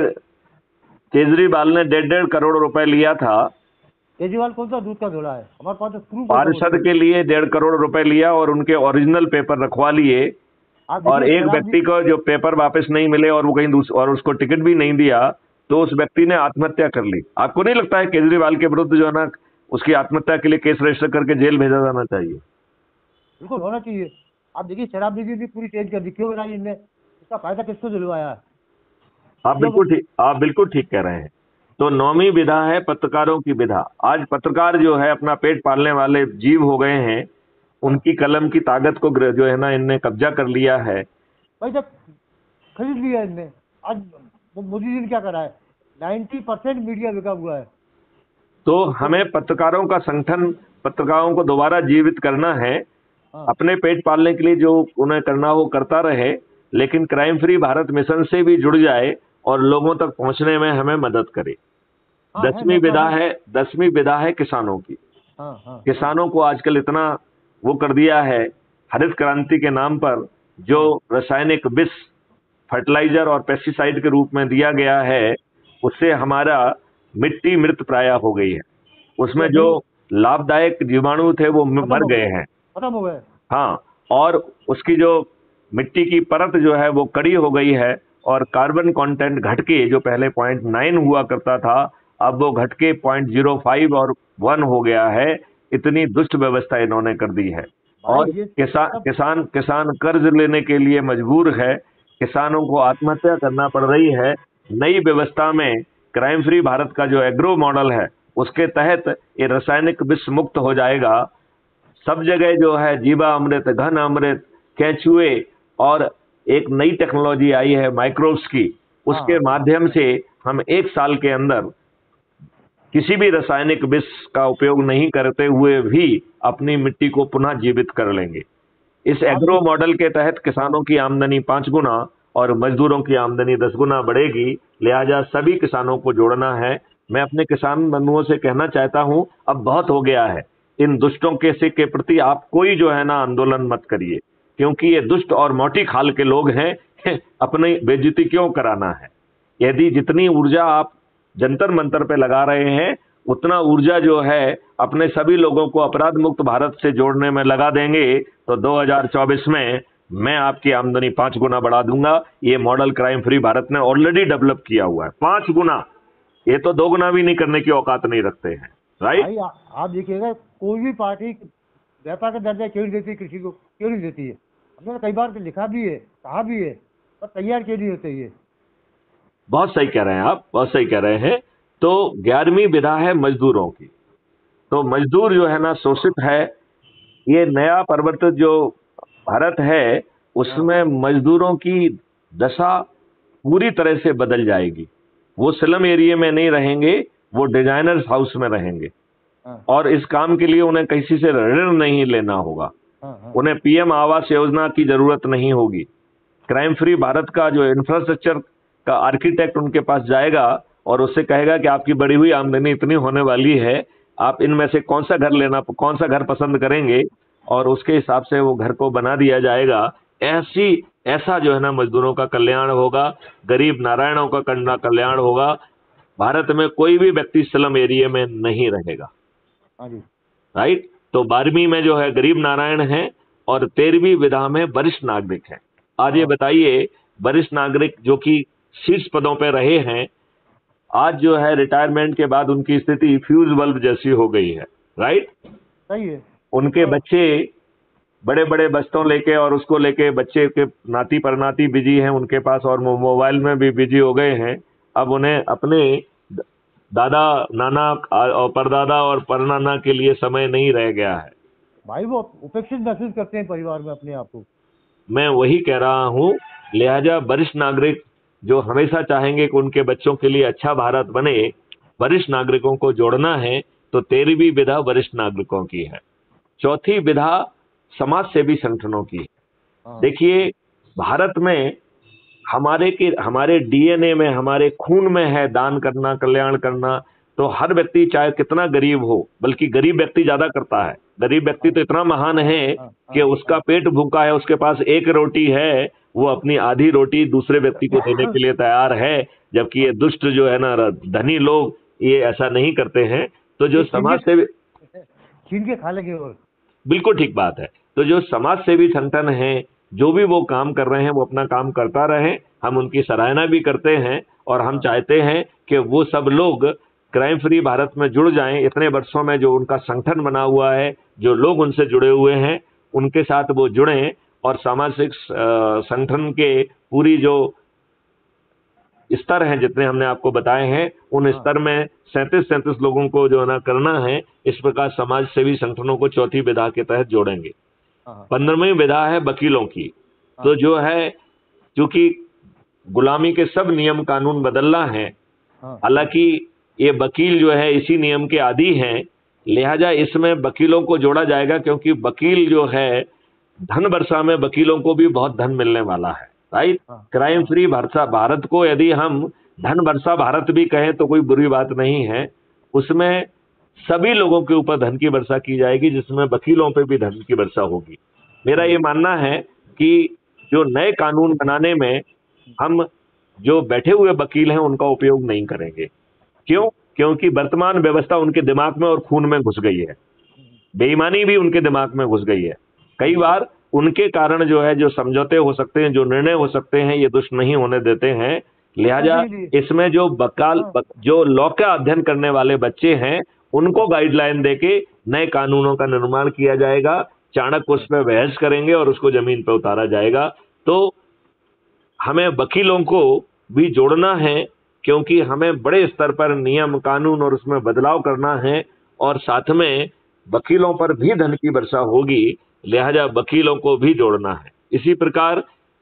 केजरीवाल ने डेढ़ डेढ़ करोड़ रुपए लिया था, केजरीवाल कौन सा दूध का धोला है, हमारे पास तो प्रूफ है सब पार्षद उसके। के लिए डेढ़ करोड़ रुपए लिया और उनके ओरिजिनल पेपर रखवा लिए, आप और देखिए एक शराब व्यक्ति भी। को जो पेपर वापस नहीं मिले और वो कहीं दूस और उसको टिकट भी नहीं दिया, तो उस व्यक्ति ने आत्महत्या कर ली। आपको नहीं लगता है केजरीवाल के विरुद्ध जो है ना उसकी आत्महत्या के लिए केस रजिस्टर करके जेल भेजा जाना चाहिए? बिल्कुल होना चाहिए। आप देखिए शराब बिक्री भी पूरी चेंज कर दी, क्यों बनाई इनने, इसका फायदा किसको दिलवाया? आप जो बिल्कुल ठीक आप बिल्कुल ठीक कह रहे हैं। तो नौवीं विधा है पत्रकारों की विधा। आज पत्रकार जो है अपना पेट पालने वाले जीव हो गए हैं, हाँ, उनकी कलम की ताकत को ग्र- जो है ना इनने कब्जा कर लिया है। भाई जब खरीद लिया इनने। आज वो मोदी जी ने क्या करा है, नाइन्टी परसेंट मीडिया बिका हुआ है। तो हमें पत्रकारों का संगठन, पत्रकारों को दोबारा जीवित करना है, हाँ, अपने पेट पालने के लिए जो उन्हें करना हो करता रहे, लेकिन क्राइम फ्री भारत मिशन से भी जुड़ जाए और लोगों तक पहुंचने में हमें मदद करे। हाँ, है दसवीं मैं तो विधा अभी। है दसवीं विधा है किसानों की। हाँ, हाँ, किसानों को आजकल इतना वो कर दिया है, हरित क्रांति के नाम पर जो हाँ, रासायनिक विष, फर्टिलाइजर और पेस्टिसाइड के रूप में दिया गया है, उससे हमारा मिट्टी मृत प्राय हो गई है। ये उसमें जो अभी लाभदायक जीवाणु थे वो म- खत्म मर हो गए गए, हैं। खत्म हो गए। हाँ, और उसकी जो मिट्टी की परत जो है वो कड़ी हो गई है, और कार्बन कंटेंट घट के जो पहले पॉइंट नाइन हुआ करता था, अब वो घट के पॉइंट जीरो फाइव और वन हो गया है। इतनी दुष्ट व्यवस्था इन्होंने कर दी है। भाई और ये किसान सब। किसान किसान कर्ज लेने के लिए मजबूर है, किसानों को आत्महत्या करना पड़ रही है। नई व्यवस्था में क्राइम फ्री भारत का जो एग्रो मॉडल है, उसके तहत ये रासायनिक विष मुक्त हो जाएगा। सब जगह जो है जीवा अमृत, घन अमृत, केंचुए, और एक नई टेक्नोलॉजी आई है माइक्रोब्स की, हाँ, उसके हाँ, माध्यम से हम एक साल के अंदर किसी भी रासायनिक विष का उपयोग नहीं करते हुए भी अपनी मिट्टी को पुनः जीवित कर लेंगे। इस आप एग्रो देख। मॉडल के तहत हाँ, किसानों की आमदनी पांच गुना और मजदूरों की आमदनी दस गुना बढ़ेगी। लिहाजा सभी किसानों को जोड़ना है। मैं अपने किसान बंधुओं से कहना चाहता हूं, अब बहुत हो गया है। इन दुष्टों के से के प्रति आप कोई जो है ना आंदोलन मत करिए, क्योंकि ये दुष्ट और मोटी खाल के लोग हैं। अपनी बेइज्जती क्यों कराना है? यदि जितनी ऊर्जा आप जंतर मंतर पे लगा रहे हैं, उतना ऊर्जा जो है अपने सभी लोगों को अपराध मुक्त भारत से जोड़ने में लगा देंगे, तो दो हज़ार चौबीस में मैं आपकी आमदनी पांच गुना बढ़ा दूंगा। ये मॉडल क्राइम फ्री भारत ने ऑलरेडी डेवलप किया हुआ है। पांच गुना, ये तो दो गुना भी नहीं करने की औकात नहीं रखते हैं। राइट? भाई आ, आप देखिएगा कोई भी पार्टी व्यापार का दर्जा क्यों नहीं देती है, कृषि को क्यों नहीं देती है? हमने तो कई बार तो लिखा भी है, कहा भी है, पर तैयार क्यों नहीं होते ये? बहुत सही कह रहे हैं आप, बहुत सही कह रहे हैं। तो ग्यारहवीं विधा है मजदूरों की। तो मजदूर जो है ना शोषित है। ये नया परिवर्तित जो भारत है, उसमें मजदूरों की दशा पूरी तरह से बदल जाएगी। वो स्लम एरिया में नहीं रहेंगे, वो डिजाइनर्स हाउस में रहेंगे, हाँ, और इस काम के लिए उन्हें किसी से ऋण नहीं लेना होगा। हाँ, हाँ, उन्हें पीएम आवास योजना की जरूरत नहीं होगी। क्राइम फ्री भारत का जो इंफ्रास्ट्रक्चर का आर्किटेक्ट उनके पास जाएगा और उससे कहेगा कि आपकी बढ़ी हुई आमदनी इतनी होने वाली है, आप इनमें से कौन सा घर लेना कौन सा घर पसंद करेंगे, और उसके हिसाब से वो घर को बना दिया जाएगा। ऐसी ऐसा जो है ना मजदूरों का कल्याण होगा, गरीब नारायणों का करना कल्याण होगा। भारत में कोई भी व्यक्ति स्लम एरिया में नहीं रहेगा। हाँ जी। राइट। तो बारहवीं में जो है गरीब नारायण है और तेरहवीं विधा में वरिष्ठ नागरिक है। आज ये बताइए, वरिष्ठ नागरिक जो कि शीर्ष पदों पे रहे हैं, आज जो है रिटायरमेंट के बाद उनकी स्थिति फ्यूज बल्ब जैसी हो गई है। राइट। सही है। उनके बच्चे बड़े बड़े बस्तों लेके और उसको लेके बच्चे के नाती परनाती बिजी हैं उनके पास, और मोबाइल में भी बिजी हो गए हैं। अब उन्हें अपने दादा नाना और परदादा और परनाना के लिए समय नहीं रह गया है। भाई वो उपेक्षित महसूस करते हैं परिवार में अपने आप को। मैं वही कह रहा हूँ, लिहाजा वरिष्ठ नागरिक जो हमेशा चाहेंगे कि उनके बच्चों के लिए अच्छा भारत बने, वरिष्ठ नागरिकों को जोड़ना है। तो तेरहवीं विधा वरिष्ठ नागरिकों की है। चौथी विधा समाज सेवी संगठनों की है। देखिए, भारत में हमारे के हमारे डीएनए में, हमारे खून में है दान करना, कल्याण करना। तो हर व्यक्ति चाहे कितना गरीब हो, बल्कि गरीब व्यक्ति ज्यादा करता है। गरीब व्यक्ति तो इतना महान है कि उसका पेट भूखा है, उसके पास एक रोटी है, वो अपनी आधी रोटी दूसरे व्यक्ति को देने के लिए तैयार है। जबकि ये दुष्ट जो है ना धनी लोग, ये ऐसा नहीं करते हैं। तो जो समाज सेवी छीन के खा लेंगे। और बिल्कुल ठीक बात है। तो जो समाज सेवी संगठन है, जो भी वो काम कर रहे हैं, वो अपना काम करता रहे। हम उनकी सराहना भी करते हैं और हम चाहते हैं कि वो सब लोग क्राइम फ्री भारत में जुड़ जाएं। इतने वर्षों में जो उनका संगठन बना हुआ है, जो लोग उनसे जुड़े हुए हैं, उनके साथ वो जुड़ें और सामाजिक संगठन के पूरी जो स्तर हैं जितने हमने आपको बताए हैं, उन स्तर में सैंतीस सैंतीस लोगों को जो है ना करना है। इस प्रकार समाज सेवी संगठनों को चौथी विधा के तहत जोड़ेंगे। पंद्रहवीं विधा है वकीलों की। तो जो है, चूंकि गुलामी के सब नियम कानून बदलना है, हालांकि ये वकील जो है इसी नियम के आदी हैं, लिहाजा इसमें वकीलों को जोड़ा जाएगा। क्योंकि वकील जो है, धन वर्षा में वकीलों को भी बहुत धन मिलने वाला है। राइट। क्राइम फ्री भारत को यदि हम धन वर्षा भारत भी कहें तो कोई बुरी बात नहीं है। उसमें सभी लोगों के ऊपर धन की वर्षा की जाएगी, जिसमें वकीलों पे भी धन की वर्षा होगी। मेरा ये मानना है कि जो नए कानून बनाने में हम जो बैठे हुए वकील हैं उनका उपयोग नहीं करेंगे। क्यों? क्योंकि वर्तमान व्यवस्था उनके दिमाग में और खून में घुस गई है। बेईमानी भी उनके दिमाग में घुस गई है। कई बार उनके कारण जो है जो समझौते हो सकते हैं, जो निर्णय हो सकते हैं, ये दुष्ट नहीं होने देते हैं। लिहाजा इसमें जो बकाल जो लॉ का अध्ययन करने वाले बच्चे हैं, उनको गाइडलाइन देके नए कानूनों का निर्माण किया जाएगा। चाणक्य उस पर बहस करेंगे और उसको जमीन पर उतारा जाएगा। तो हमें वकीलों को भी जोड़ना है, क्योंकि हमें बड़े स्तर पर नियम कानून और उसमें बदलाव करना है, और साथ में वकीलों पर भी धन की वर्षा होगी। लिहाजा वकीलों को भी जोड़ना है। इसी प्रकार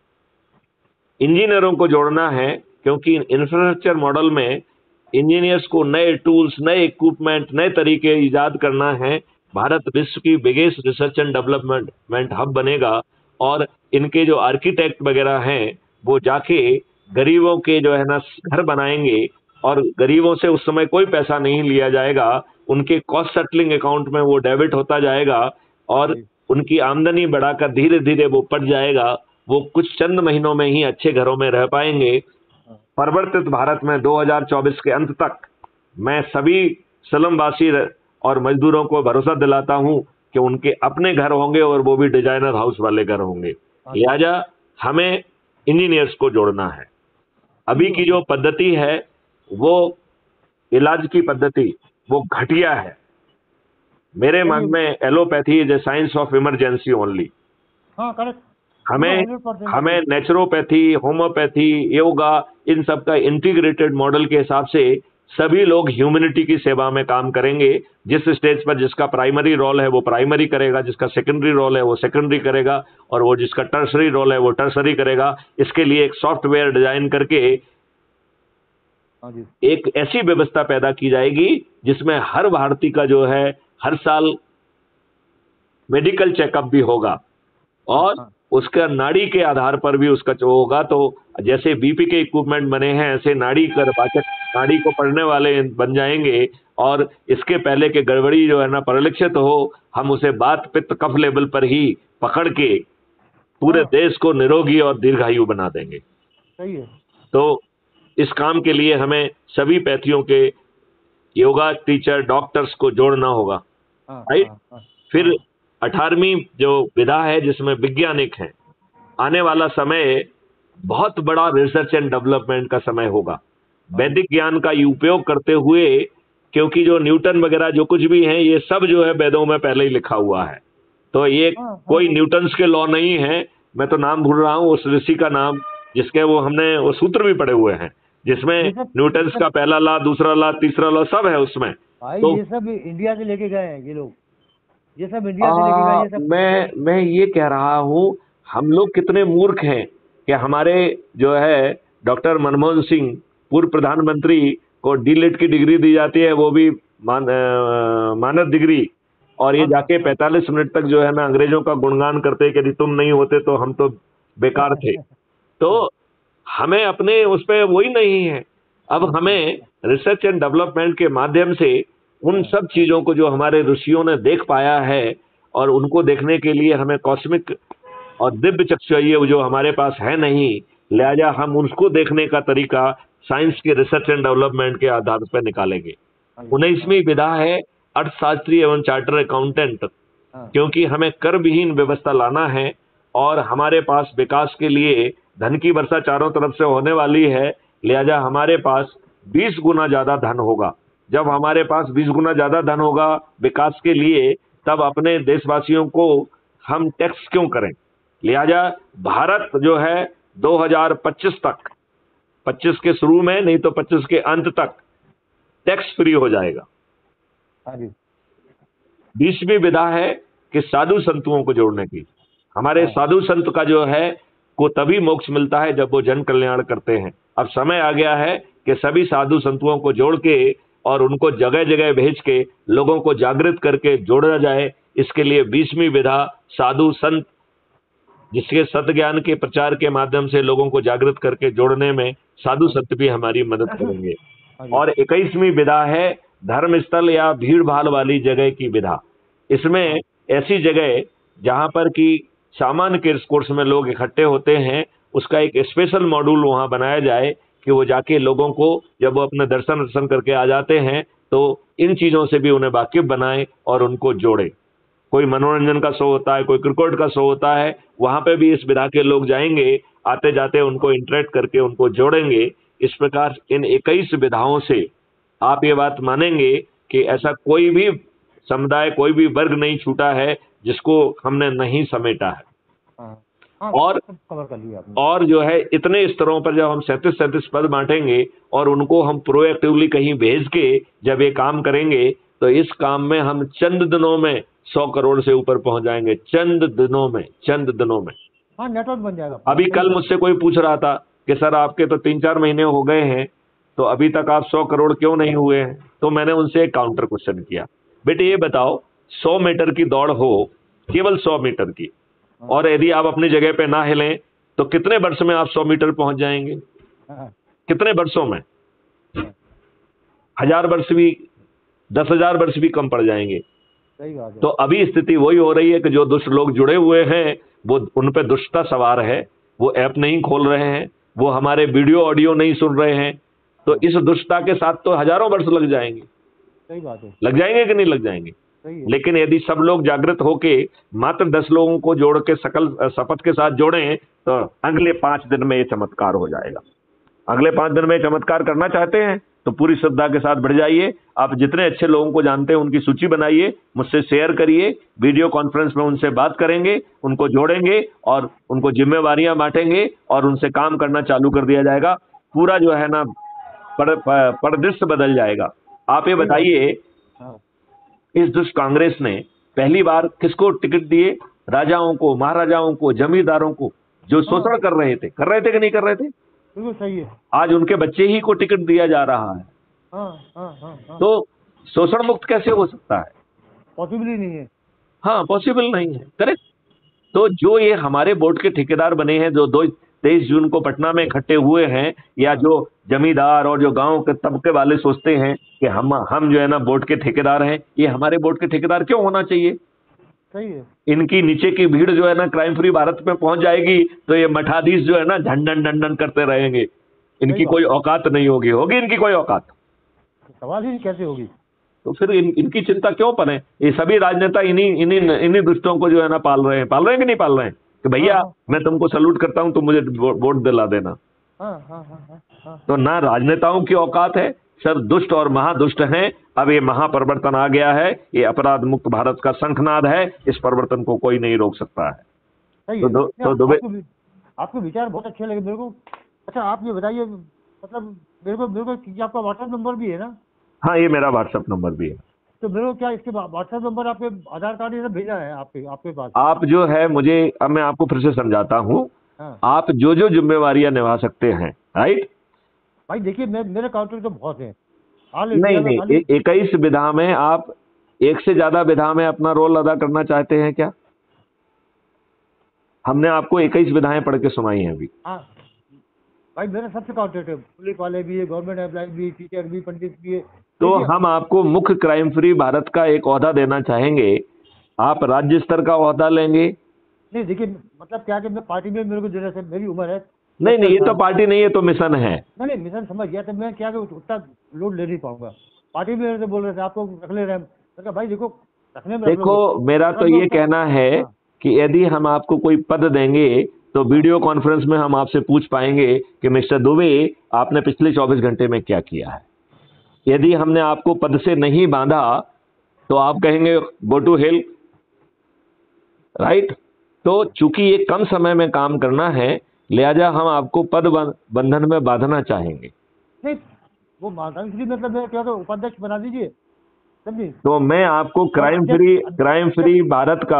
इंजीनियरों को जोड़ना है, क्योंकि इंफ्रास्ट्रक्चर मॉडल में इंजीनियर्स को नए टूल्स, नए इक्विपमेंट, नए तरीके ईजाद करना है। भारत विश्व की biggest research and development hub बनेगा, और इनके जो आर्किटेक्ट वगैरह हैं वो जाके गरीबों के जो है ना घर बनाएंगे, और गरीबों से उस समय कोई पैसा नहीं लिया जाएगा। उनके कॉस्ट सेटलिंग अकाउंट में वो डेबिट होता जाएगा, और उनकी आमदनी बढ़ाकर धीरे धीरे वो पट जाएगा। वो कुछ चंद महीनों में ही अच्छे घरों में रह पाएंगे। परिवर्तित भारत में दो हज़ार चौबीस के अंत तक मैं सभी स्लमवासी और मजदूरों को भरोसा दिलाता हूं कि उनके अपने घर होंगे, और वो भी डिजाइनर हाउस वाले घर होंगे। लिहाजा हमें इंजीनियर्स को जोड़ना है। अभी की जो पद्धति है, वो इलाज की पद्धति वो घटिया है। मेरे मन में allopathy is a science of emergency only. हाँ, करेक्ट। हमें हमें नेचुरोपैथी, होम्योपैथी, योगा, इन सब का इंटीग्रेटेड मॉडल के हिसाब से सभी लोग ह्यूमैनिटी की सेवा में काम करेंगे। जिस स्टेज पर जिसका प्राइमरी रोल है वो प्राइमरी करेगा, जिसका सेकेंडरी रोल है वो सेकेंडरी करेगा, और वो जिसका टर्सरी रोल है वो टर्सरी करेगा। इसके लिए एक सॉफ्टवेयर डिजाइन करके एक ऐसी व्यवस्था पैदा की जाएगी जिसमें हर भारतीय का जो है हर साल मेडिकल चेकअप भी होगा, और उसका नाड़ी के आधार पर भी उसका जो होगा, तो जैसे बीपी के इक्विपमेंट बने हैं ऐसे नाड़ी कर वाचक नाड़ी को पढ़ने वाले बन जाएंगे। और इसके पहले के गड़बड़ी जो है ना परिलक्षित हो, हम उसे बात पित्त कफ लेवल पर ही पकड़ के पूरे हाँ देश को निरोगी और दीर्घायु बना देंगे। सही है। तो इस काम के लिए हमें सभी पैथियों के योगा टीचर डॉक्टर्स को जोड़ना होगा। हाँ राइट। हाँ हाँ फिर हाँ अठारहवीं जो विधा है जिसमें वैज्ञानिक है, आने वाला समय बहुत बड़ा रिसर्च एंड डेवलपमेंट का समय होगा, वैदिक ज्ञान का उपयोग करते हुए, क्योंकि जो न्यूटन वगैरह जो कुछ भी है ये सब जो है वेदों में पहले ही लिखा हुआ है। तो ये हाँ हाँ कोई न्यूटन्स के लॉ नहीं है, मैं तो नाम भूल रहा हूँ उस ऋषि का नाम, जिसके वो हमने वो सूत्र भी पढ़े हुए हैं जिसमें ये सब ये न्यूटन्स सब का पहला लॉ, दूसरा लॉ, तीसरा लॉ सब है उसमें। भाई तो ये सब इंडिया से लेके गए हैं ये लोग, ये सब इंडिया से लेके आ, गए ये सब। मैं मैं ये कह रहा हूँ हम लोग कितने मूर्ख हैं कि हमारे जो है डॉक्टर मनमोहन सिंह पूर्व प्रधानमंत्री को डीलिट की डिग्री दी जाती है, वो भी मान, आ, मानद डिग्री, और ये हाँ जाके पैंतालीस मिनट तक जो है ना अंग्रेजों का गुणगान करते कि यदि तुम नहीं होते तो हम तो बेकार थे। तो हमें अपने उस पर वही नहीं है। अब हमें रिसर्च एंड डेवलपमेंट के माध्यम से उन सब चीजों को जो हमारे ऋषियों ने देख पाया है, और उनको देखने के लिए हमें कॉस्मिक और दिव्य चक्षु चाहिए जो हमारे पास है नहीं, लिहाजा हम उसको देखने का तरीका साइंस के रिसर्च एंड डेवलपमेंट के आधार पर निकालेंगे। उन्नीसवीं विधा है अर्थशास्त्री एवं चार्टर अकाउंटेंट, हाँ क्योंकि हमें कर विहीन व्यवस्था लाना है और हमारे पास विकास के लिए धन की वर्षा चारों तरफ से होने वाली है, लिहाजा हमारे पास बीस गुना ज्यादा धन होगा। जब हमारे पास बीस गुना ज्यादा धन होगा विकास के लिए, तब अपने देशवासियों को हम टैक्स क्यों करें। लिहाजा भारत जो है दो हज़ार पच्चीस तक, पच्चीस के शुरू में नहीं तो पच्चीस के अंत तक टैक्स फ्री हो जाएगा। हाँ जी बीसवीं विधा है कि साधु संतुओं को जोड़ने की। हमारे हाँ साधु संत का जो है को तभी मोक्ष मिलता है जब वो जन कल्याण करते हैं। अब समय आ गया है कि सभी साधु संतुओं को जोड़ के और उनको जगह जगह भेज के लोगों को जागृत करके जोड़ा जाए। इसके लिए बीसवीं विधा साधु संत, जिसके सत्य ज्ञान के प्रचार के माध्यम से लोगों को जागृत करके जोड़ने में साधु संत भी हमारी मदद करेंगे। हाँ जी और इक्कीसवीं विधा है धर्म स्थल या भीड़ भाड़ वाली जगह की विधा। इसमें ऐसी जगह जहां पर कि सामान्य के कोर्स में लोग इकट्ठे होते हैं, उसका एक स्पेशल मॉड्यूल वहां बनाया जाए कि वो जाके लोगों को जब वो अपने दर्शन दर्शन करके आ जाते हैं तो इन चीजों से भी उन्हें वाकिफ बनाए और उनको जोड़े। कोई मनोरंजन का शो होता है, कोई क्रिकेट का शो होता है, वहां पे भी इस विधा के लोग जाएंगे, आते जाते उनको इंटरेक्ट करके उनको जोड़ेंगे। इस प्रकार इन इक्कीस विधाओं से आप ये बात मानेंगे कि ऐसा कोई भी समुदाय, कोई भी वर्ग नहीं छूटा है जिसको हमने नहीं समेटा है। हाँ हाँ और सब कवर कर लिया आपने। और जो है इतने स्तरों पर जब हम सैंतीस सैंतीस पद बांटेंगे और उनको हम प्रोएक्टिवली कहीं भेज के जब ये काम करेंगे, तो इस काम में हम चंद दिनों में सौ करोड़ से ऊपर पहुंच जाएंगे। चंद दिनों में, चंद दिनों में। हाँ नेटवर्क बन जाएगा। अभी कल मुझसे कोई पूछ रहा था कि सर आपके तो तीन चार महीने हो गए हैं, तो अभी तक आप सौ करोड़ क्यों नहीं हुए हैं। तो मैंने उनसे एक काउंटर क्वेश्चन किया, बेटे ये बताओ सौ मीटर की दौड़ हो, केवल सौ मीटर की, और यदि आप अपनी जगह पे ना हिलें तो कितने वर्ष में आप सौ मीटर पहुंच जाएंगे। हाँ कितने वर्षों में? हजार वर्ष भी, दस हजार वर्ष भी कम पड़ जाएंगे। सही बात है। तो अभी स्थिति वही हो रही है कि जो दुष्ट लोग जुड़े हुए हैं वो उन पे दुष्टता सवार है, वो ऐप नहीं खोल रहे हैं, वो हमारे वीडियो ऑडियो नहीं सुन रहे हैं, तो इस दुष्टता के साथ तो हजारों वर्ष लग जाएंगे। सही बात है। लग जाएंगे कि नहीं लग जाएंगे? सही है। लेकिन यदि सब लोग जागृत होके मात्र दस लोगों को जोड़ के सकल शपथ के साथ जोड़ें तो अगले पांच दिन में ये चमत्कार हो जाएगा। अगले पांच दिन में चमत्कार करना चाहते हैं तो पूरी श्रद्धा के साथ बढ़ जाइए। आप जितने अच्छे लोगों को जानते हैं उनकी सूची बनाइए, मुझसे शेयर करिए, वीडियो कॉन्फ्रेंस में उनसे बात करेंगे, उनको जोड़ेंगे और उनको जिम्मेवारियां बांटेंगे और उनसे काम करना चालू कर दिया जाएगा। पूरा जो है ना परिदृश्य बदल जाएगा। आप ये बताइए, हाँ इस दुष्ट कांग्रेस ने पहली बार किसको टिकट दिए? राजाओं को, महाराजाओं को, जमींदारों को, जो शोषण कर रहे थे। कर रहे थे कि नहीं कर रहे थे? बिल्कुल सही है। आज उनके बच्चे ही को टिकट दिया जा रहा है। हाँ हाँ हाँ हाँ तो शोषण मुक्त कैसे हो सकता है? पॉसिबल ही नहीं है। हाँ, पॉसिबल नहीं है। करेक्ट। तो जो ये हमारे बोर्ड के ठेकेदार बने हैं, जो दो तेईस जून को पटना में इकट्ठे हुए हैं, या जो जमींदार और जो गांव के तबके वाले सोचते हैं कि हम हम जो है ना बोर्ड के ठेकेदार हैं, ये हमारे बोर्ड के ठेकेदार क्यों होना चाहिए? सही है। इनकी नीचे की भीड़ जो है ना क्राइम फ्री भारत में पहुंच जाएगी तो ये मठाधीश जो है ना झंडन झंडन करते रहेंगे। इनकी कोई औकात नहीं होगी होगी इनकी कोई औकात? सवाल ही कैसे होगी? तो फिर इन, इनकी चिंता क्यों पड़े? ये सभी राजनेता इन्हीं इन्हीं इन्हीं दुष्टों को जो है ना पाल रहे हैं पाल रहे हैं कि नहीं पाल रहे हैं कि भैया मैं तुमको सैल्यूट करता हूं, तुम मुझे वोट दिला देना। हाँ हाँ हाँ हाँ। तो ना राजनेताओं की औकात है, सब दुष्ट और महादुष्ट हैं। अब ये महापरिवर्तन आ गया है, ये अपराध मुक्त भारत का शंखनाद है, इस परिवर्तन को कोई नहीं रोक सकता है। सही तो, है। दो, तो दुबे आपके, आपके विचार बहुत अच्छे लगे मेरे को। अच्छा आप ये बताइए, मतलब मेरे को मेरे को आपका व्हाट्सएप नंबर भी है ना? हाँ, ये मेरा व्हाट्सएप नंबर भी है। तो मेरे को क्या इसके व्हाट्सएप नंबर आपके आधार कार्ड ये सब भेजा है आपके आपके पास? आप जो है मुझे, अब मैं आपको फिर से समझाता हूँ। हाँ। आप जो जो जिम्मेवारियां निभा सकते हैं, राइट भाई देखिए, मैं मेरे काउंटर तो बहुत है। नहीं नहीं, इक्कीस विधा में आप एक से ज्यादा विधा में अपना रोल अदा करना चाहते हैं क्या? हमने आपको इक्कीस विधाएं पढ़ के सुनाई हैं अभी। हाँ भाई, मेरा सबसे काउंटर है, पुलिस वाले भी है, गवर्नमेंट एम्प्लॉय भी, टीचर भी, पंडित भी है। तो हम आपको मुख्य क्राइम फ्री भारत का एक ओहदा देना चाहेंगे। आप राज्य स्तर का ओहदा लेंगे? नहीं देखिए, मतलब क्या कि मैं पार्टी में मेरे को देना से मेरी उम्र है। नहीं नहीं, ये तो पार्टी नहीं है, तो मिशन है। नहीं नहीं, मिशन समझ गया। तो मैं क्या कि उतना लोड ले नहीं पाऊंगा। पार्टी में मेरे से बोल रहे थे आपको रख ले रहे हैं, भाई देखो रखने में देखो मेरा तो ये कहना है कि यदि हम आपको कोई पद देंगे तो वीडियो कॉन्फ्रेंस में हम आपसे पूछ पाएंगे कि मिस्टर दुबे आपने पिछले चौबीस घंटे में क्या किया है। यदि हमने आपको पद से नहीं बांधा तो आप कहेंगे गो टू हेल, राइट। तो चूंकि ये कम समय में काम करना है, लिहाजा हम आपको पद बंधन में बांधना चाहेंगे। नहीं वो मतलब क्या, तो उपाध्यक्ष बना दीजिए, समझिए। तो मैं आपको crime free crime free Bharat का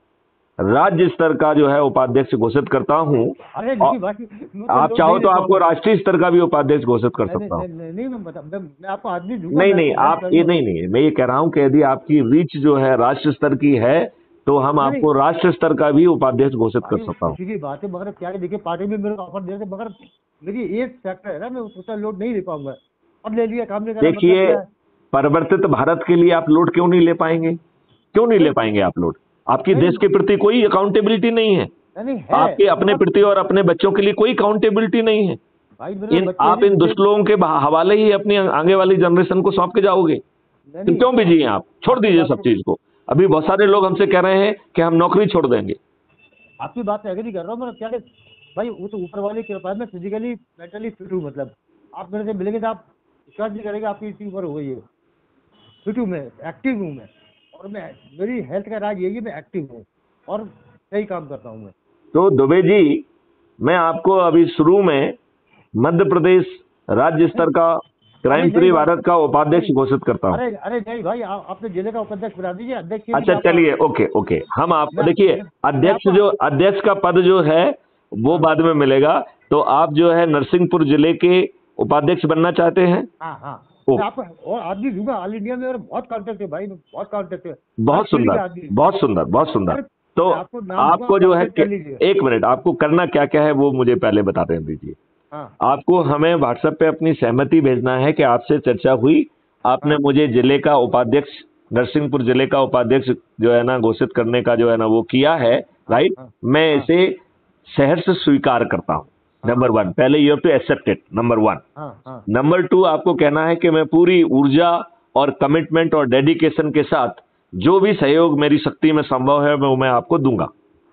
राज्य स्तर का जो है उपाध्यक्ष घोषित करता हूं। अरे नहीं भाई, आप चाहो तो आपको राष्ट्रीय स्तर का भी उपाध्यक्ष घोषित कर सकता हूं। नहीं नहीं, मैं आपको आदमी दूंगा। नहीं नहीं, आप ये नहीं नहीं, मैं ये कह रहा हूं कि यदि आपकी रीच जो है राष्ट्र स्तर की है तो हम आपको राष्ट्र स्तर का भी उपाध्यक्ष घोषित कर सकता हूँ। की बात है, मगर क्या देखिए पार्टी में मेरे को ऑफर दे रहे, मगर देखिए एक फैक्टर है ना, मैं उतना लोड नहीं ले पाऊंगा। अब ले लिया, काम नहीं करा। देखिए परिवर्तित भारत के लिए आप लोड क्यों नहीं ले पाएंगे? क्यों नहीं ले पाएंगे आप लोड? आपकी देश के प्रति कोई अकाउंटेबिलिटी नहीं है, आपके अपने प्रति और अपने बच्चों के लिए कोई अकाउंटेबिलिटी नहीं है। इन, आप इन दुष्ट लोगों के हवाले ही अपनी आगे वाली जनरेशन को सौंप के जाओगे। तो क्यों बिजी हैं आप? छोड़ दीजिए सब चीज को। अभी बहुत सारे लोग हमसे कह रहे हैं कि हम नौकरी छोड़ देंगे। आपकी बात से एग्री कर रहा हूँ, मैं क्या भाई वो तो ऊपर वाले कृपा है, मैं फिजिकली मेंटली फिट हूँ। मतलब आप मेरे से मिलेंगे तो आप विश्वास नहीं करेंगे, आपकी इतनी उम्र हो गई है। फिट हूँ मैं, एक्टिव हूँ मैं, और मैं मेरी हेल्थ का राज यही है, मैं एक्टिव हूँ और सही काम करता हूँ मैं। तो दुबे जी, मैं आपको अभी शुरू में मध्य प्रदेश राज्य स्तर का क्राइम फ्री भारत का उपाध्यक्ष घोषित करता हूँ। अरे अरे नहीं भाई, आ, आपने जिले का उपाध्यक्ष बना दीजिए, अध्यक्ष। अच्छा चलिए, ओके ओके, हम आपको देखिए अध्यक्ष जो अध्यक्ष का पद जो है वो बाद में मिलेगा। तो आप जो है नरसिंहपुर जिले के उपाध्यक्ष बनना चाहते हैं? हाँ हाँ, आपको और आदमी दूंगा। ऑल इंडिया में और बहुत कांटेक्ट है भाई, बहुत कांटेक्ट है। बहुत सुंदर बहुत सुंदर बहुत सुंदर। तो आपको जो है, एक मिनट, आपको करना क्या क्या है वो मुझे पहले बताते दीजिए। हाँ। आपको हमें व्हाट्सएप पे अपनी सहमति भेजना है कि आपसे चर्चा हुई, आपने हाँ। मुझे जिले का उपाध्यक्ष, नरसिंहपुर जिले का उपाध्यक्ष जो है ना घोषित करने का जो है ना वो किया है, राइट। हाँ। मैं हाँ। इसे शहर से स्वीकार करता हूँ। नंबर वन, पहले you have to accept it, number one. Number two, आपको कहना है कि मैं पूरी ऊर्जा और कमिटमेंट और डेडिकेशन के साथ जो भी सहयोग मेरी शक्ति में संभव है वो मैं आपको दूंगा।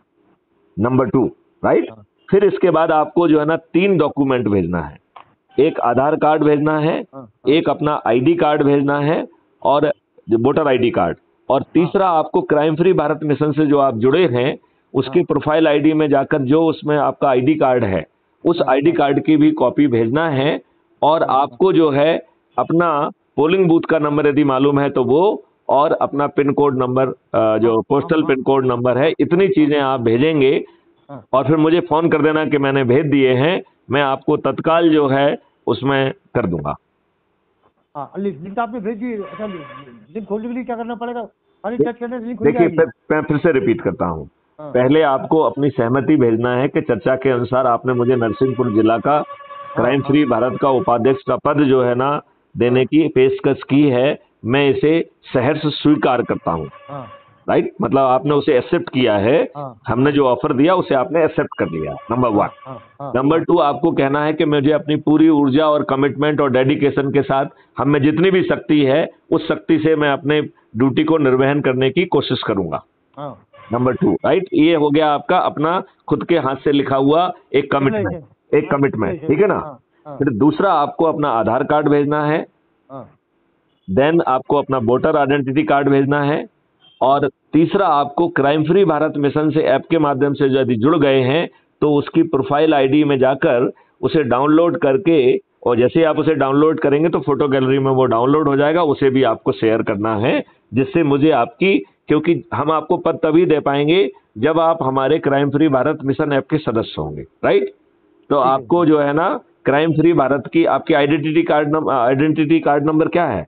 Number two, right. फिर इसके बाद आपको जो है ना तीन डॉक्यूमेंट भेजना है। एक आधार कार्ड भेजना है, एक अपना आईडी कार्ड भेजना है और वोटर आईडी कार्ड, और तीसरा आपको क्राइम फ्री भारत मिशन से जो आप जुड़े हैं उसकी प्रोफाइल आईडी में जाकर जो उसमें आपका आईडी कार्ड है उस आईडी कार्ड की भी कॉपी भेजना है। और आपको जो है अपना पोलिंग बूथ का नंबर यदि मालूम है तो वो, और अपना पिन कोड नंबर, जो पोस्टल पिन कोड नंबर है, इतनी चीजें आप भेजेंगे और फिर मुझे फोन कर देना कि मैंने भेज दिए हैं। मैं आपको तत्काल जो है उसमें कर दूंगा। हाँ, लिंक आपने भेज दी। अच्छा, लिंक खोलने के लिए क्या करना पड़ेगा? टच करने से लिंक खुल देखिए जाएगी? मैं फिर से रिपीट करता हूँ। हाँ पहले आपको अपनी सहमति भेजना है कि चर्चा के अनुसार आपने मुझे नरसिंहपुर जिला का हाँ क्राइम हाँ फ्री भारत का उपाध्यक्ष का पद जो है ना देने हाँ की पेशकश की है। मैं इसे सहर्ष स्वीकार करता हूँ। हाँ राइट, मतलब आपने उसे एक्सेप्ट किया है। हाँ हमने जो ऑफर दिया उसे आपने एक्सेप्ट कर लिया, नंबर हाँ वन। हाँ हाँ नंबर हाँ टू, आपको कहना है कि मुझे अपनी पूरी ऊर्जा और कमिटमेंट और डेडिकेशन के साथ हम में जितनी भी शक्ति है उस शक्ति से मैं अपने ड्यूटी को निर्वहन करने की कोशिश करूंगा। हाँ नंबर टू, राइट, ये हो गया आपका अपना खुद के हाथ से लिखा हुआ एक कमिटमेंट, स्टिपुलेशन। एक हाँ कमिटमेंट, स्टिपुलेशन। ठीक है ना। हाँ हाँ फिर दूसरा, आपको अपना आधार कार्ड भेजना है। हाँ देन आपको अपना वोटर आइडेंटिटी कार्ड भेजना है। और तीसरा, आपको क्राइम फ्री भारत मिशन से ऐप के माध्यम से यदि जुड़ गए हैं तो उसकी प्रोफाइल आईडी में जाकर उसे डाउनलोड करके, और जैसे ही आप उसे डाउनलोड करेंगे तो फोटो गैलरी में वो डाउनलोड हो जाएगा, उसे भी आपको शेयर करना है, जिससे मुझे आपकी, क्योंकि हम आपको पद तभी दे पाएंगे जब आप हमारे crime free Bharat mission app के सदस्य होंगे। राइट, तो ठीक है। आपको जो है ना क्राइम फ्री भारत की आपकी identity card identity card number क्या है?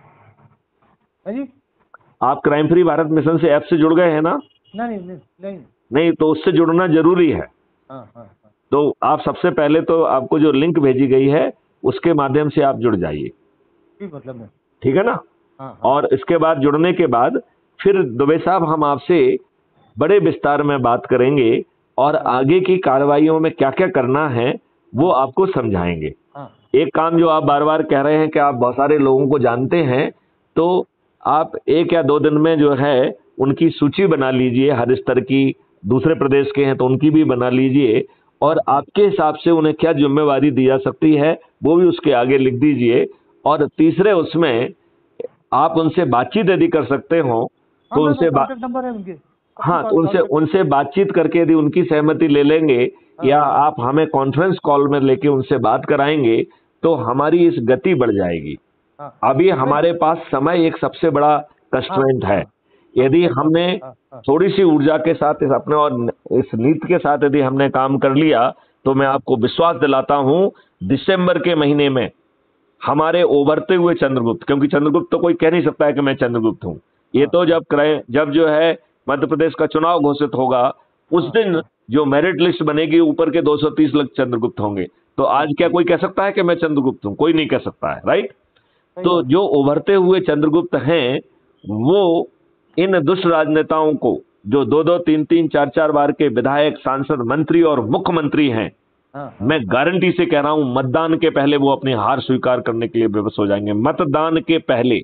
हाँ जी। आप क्राइम फ्री भारत मिशन से ऐप से जुड़ गए हैं ना? नहीं नहीं नहीं। नहीं, तो उससे जुड़ना जरूरी है। हाँ हाँ हाँ तो आप सबसे पहले तो आपको जो लिंक भेजी गई है उसके माध्यम से आप जुड़ जाइए, ठीक मतलब में। ठीक है ना। हाँ हाँ और इसके बाद जुड़ने के बाद फिर दुबे साहब हम आपसे बड़े विस्तार में बात करेंगे और आगे की कार्रवाइयों में क्या क्या करना है वो आपको समझाएंगे। हाँ एक काम जो आप बार बार कह रहे हैं कि आप बहुत सारे लोगों को जानते हैं, तो आप एक या दो दिन में जो है उनकी सूची बना लीजिए, हर स्तर की, दूसरे प्रदेश के हैं तो उनकी भी बना लीजिए, और आपके हिसाब से उन्हें क्या जिम्मेवारी दी जा सकती है वो भी उसके आगे लिख दीजिए। और तीसरे, उसमें आप उनसे बातचीत यदि कर सकते हो हाँ, तो मेरे उनसे पास बा... कॉन्टैक्ट नंबर है उनके। हाँ, तो उनसे उनसे बातचीत करके यदि उनकी सहमति ले लेंगे या आप हमें कॉन्फ्रेंस कॉल में लेके उनसे बात कराएंगे तो हमारी इस गति बढ़ जाएगी। हाँ अभी हमारे पास समय एक सबसे बड़ा कंस्ट्रेंट है। यदि हमने हाँ हाँ थोड़ी सी ऊर्जा के साथ इस अपने और इस नीति के साथ यदि हमने काम कर लिया तो मैं आपको विश्वास दिलाता हूं दिसंबर के महीने में हमारे उभरते हुए चंद्रगुप्त, क्योंकि चंद्रगुप्त तो कोई कह नहीं सकता है कि मैं चंद्रगुप्त हूं, ये तो जब क्रय जब जो है मध्य प्रदेश का चुनाव घोषित होगा उस दिन जो मेरिट लिस्ट बनेगी ऊपर के दो सौ तीस लाख चंद्रगुप्त होंगे। तो आज क्या कोई कह सकता है कि मैं चंद्रगुप्त हूं? कोई नहीं कह सकता है। राइट, तो जो उभरते हुए चंद्रगुप्त हैं वो इन दुष्ट राजनेताओं को, जो दो दो तीन तीन चार चार बार के विधायक, सांसद, मंत्री और मुख्यमंत्री हैं, हाँ मैं गारंटी से कह रहा हूं मतदान के पहले वो अपनी हार स्वीकार करने के लिए विवश हो जाएंगे। मतदान के पहले।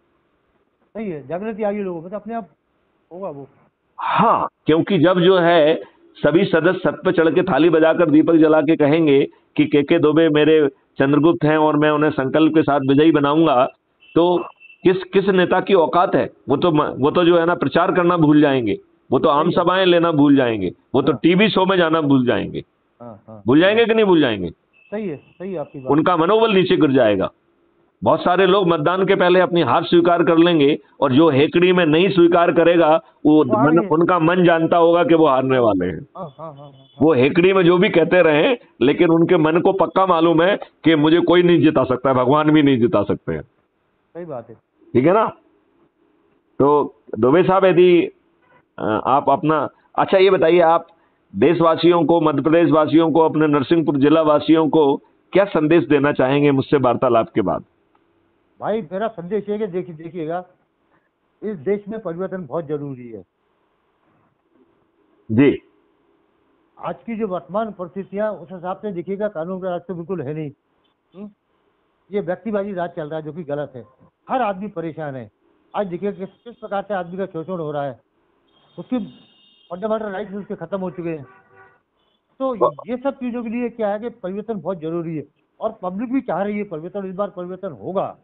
सही है, जागृति आ गई लोगों में तो अपने आप होगा वो। हाँ, क्योंकि जब जो है सभी सदस्य छत पे चढ़ के थाली बजाकर दीपक जला के कहेंगे कि के के दुबे मेरे चंद्रगुप्त हैं और मैं उन्हें संकल्प के साथ विजयी बनाऊंगा, तो किस किस नेता की औकात है? वो तो वो तो जो है ना प्रचार करना भूल जाएंगे, वो तो आम सभाएं लेना भूल जाएंगे, वो तो टीवी शो में जाना भूल जाएंगे। हाँ हाँ भूल जाएंगे कि नहीं भूल जाएंगे? सही है, सही है आपकी बात। उनका मनोबल नीचे गिर जाएगा। बहुत सारे लोग मतदान के पहले अपनी हार स्वीकार कर लेंगे और जो हेकड़ी में नहीं स्वीकार करेगा वो मन, उनका मन जानता होगा कि वो हारने वाले हैं। हाँ हाँ हाँ हाँ वो हेकड़ी में जो भी कहते रहे लेकिन उनके मन को पक्का मालूम है कि मुझे कोई नहीं जिता सकता है, भगवान भी नहीं जिता सकते हैं। सही बात है। ठीक है ना। तो दुबे साहब यदि आप अपना, अच्छा ये बताइए, आप देशवासियों को, मध्य प्रदेश वासियों को, अपने नरसिंहपुर जिला वासियों को क्या संदेश देना चाहेंगे मुझसे वार्तालाप के बाद? भाई मेरा संदेश है कि देखिए देखिएगा इस देश में परिवर्तन बहुत जरूरी है जी। आज की जो वर्तमान परिस्थितियां उस हिसाब से देखिएगा कानून का राज तो बिल्कुल है नहीं। हुँ? ये व्यक्तिवादी राज चल रहा है जो कि गलत है। हर आदमी परेशान है। आज देखिए किस किस प्रकार से आदमी का शोषण हो रहा है, उसकी फंडामेंटल राइट्स उसके खत्म हो चुके हैं। तो ये सब चीजों के लिए क्या है कि परिवर्तन बहुत जरूरी है और पब्लिक भी चाह रही है परिवर्तन। इस बार परिवर्तन होगा।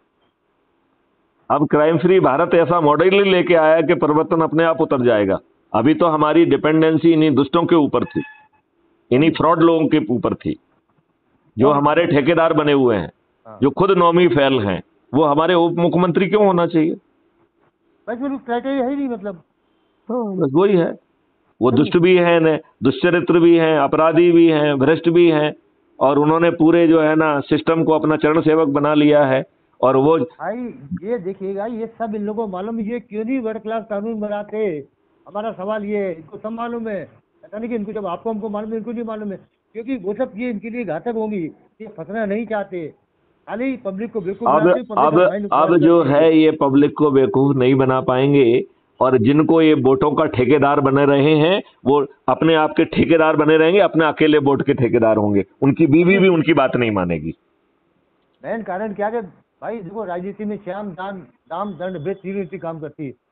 अब क्राइम फ्री भारत ऐसा मॉडल ही लेके आया कि परिवर्तन अपने आप उतर जाएगा। अभी तो हमारी डिपेंडेंसी इन्हीं दुष्टों के ऊपर थी, इन्हीं फ्रॉड लोगों के ऊपर थी, जो हमारे ठेकेदार बने हुए हैं, जो खुद नौमी फैल हैं। वो हमारे उप मुख्यमंत्री क्यों होना चाहिए? क्राइटेरिया है ही नहीं, मतलब बस वही है। वो दुष्ट भी हैं, दुष्चरित्र भी हैं, अपराधी भी हैं, भ्रष्ट भी हैं, और उन्होंने पूरे जो है ना सिस्टम को अपना चरण सेवक बना लिया है। और वो भाई ये देखिएगा, ये सब इन लोगों को मालूम, ये क्यों नहीं वर्ल्ड क्लास कानून बनाते? हमारा सवाल ये है, इनको सब मालूम है, ऐसा नहीं कि इनको, जब आपको हमको मालूम है इनको नहीं मालूम है, क्योंकि वो सब ये इनके लिए घातक होंगी, ये फंसना नहीं चाहते, खाली पब्लिक को बेवकूफ अब बनाते, पब्लिक अब का माइंड अब वाश जो करते हैं। है ये पब्लिक को बेवकूफ नहीं बना पाएंगे, और जिनको ये वोटों का ठेकेदार बने रहे हैं वो अपने आप के ठेकेदार बने रहेंगे, अपने अकेले वोट के ठेकेदार होंगे, उनकी बीवी भी उनकी बात नहीं मानेगी। मेन कारण क्या है भाई, देखो राजनीति में श्याम दान दाम दंड भेद तीन नीति काम करती है,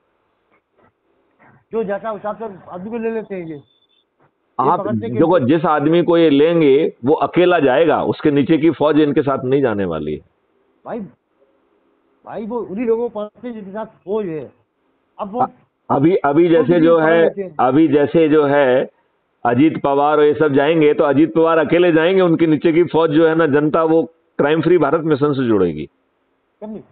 जो जैसा हिसाब से आदमी को ले लेते हैं ये ये आप पकड़ते के देखो, जिस आदमी को ये लेंगे वो अकेला जाएगा, उसके नीचे की फौज इनके साथ नहीं जाने वाली है। भाई भाई वो उन्हीं लोगों को पकड़ते हैं जिनके साथ फौज है। अब वो अभी अभी जैसे भी जो पकड़ है लेते हैं। अभी जैसे जो है अजीत पवार और ये सब जाएंगे, तो अजीत पवार अकेले जाएंगे, उनके नीचे की फौज जो है ना जनता, वो क्राइम फ्री भारत मिशन से जुड़ेगी। कब नहीं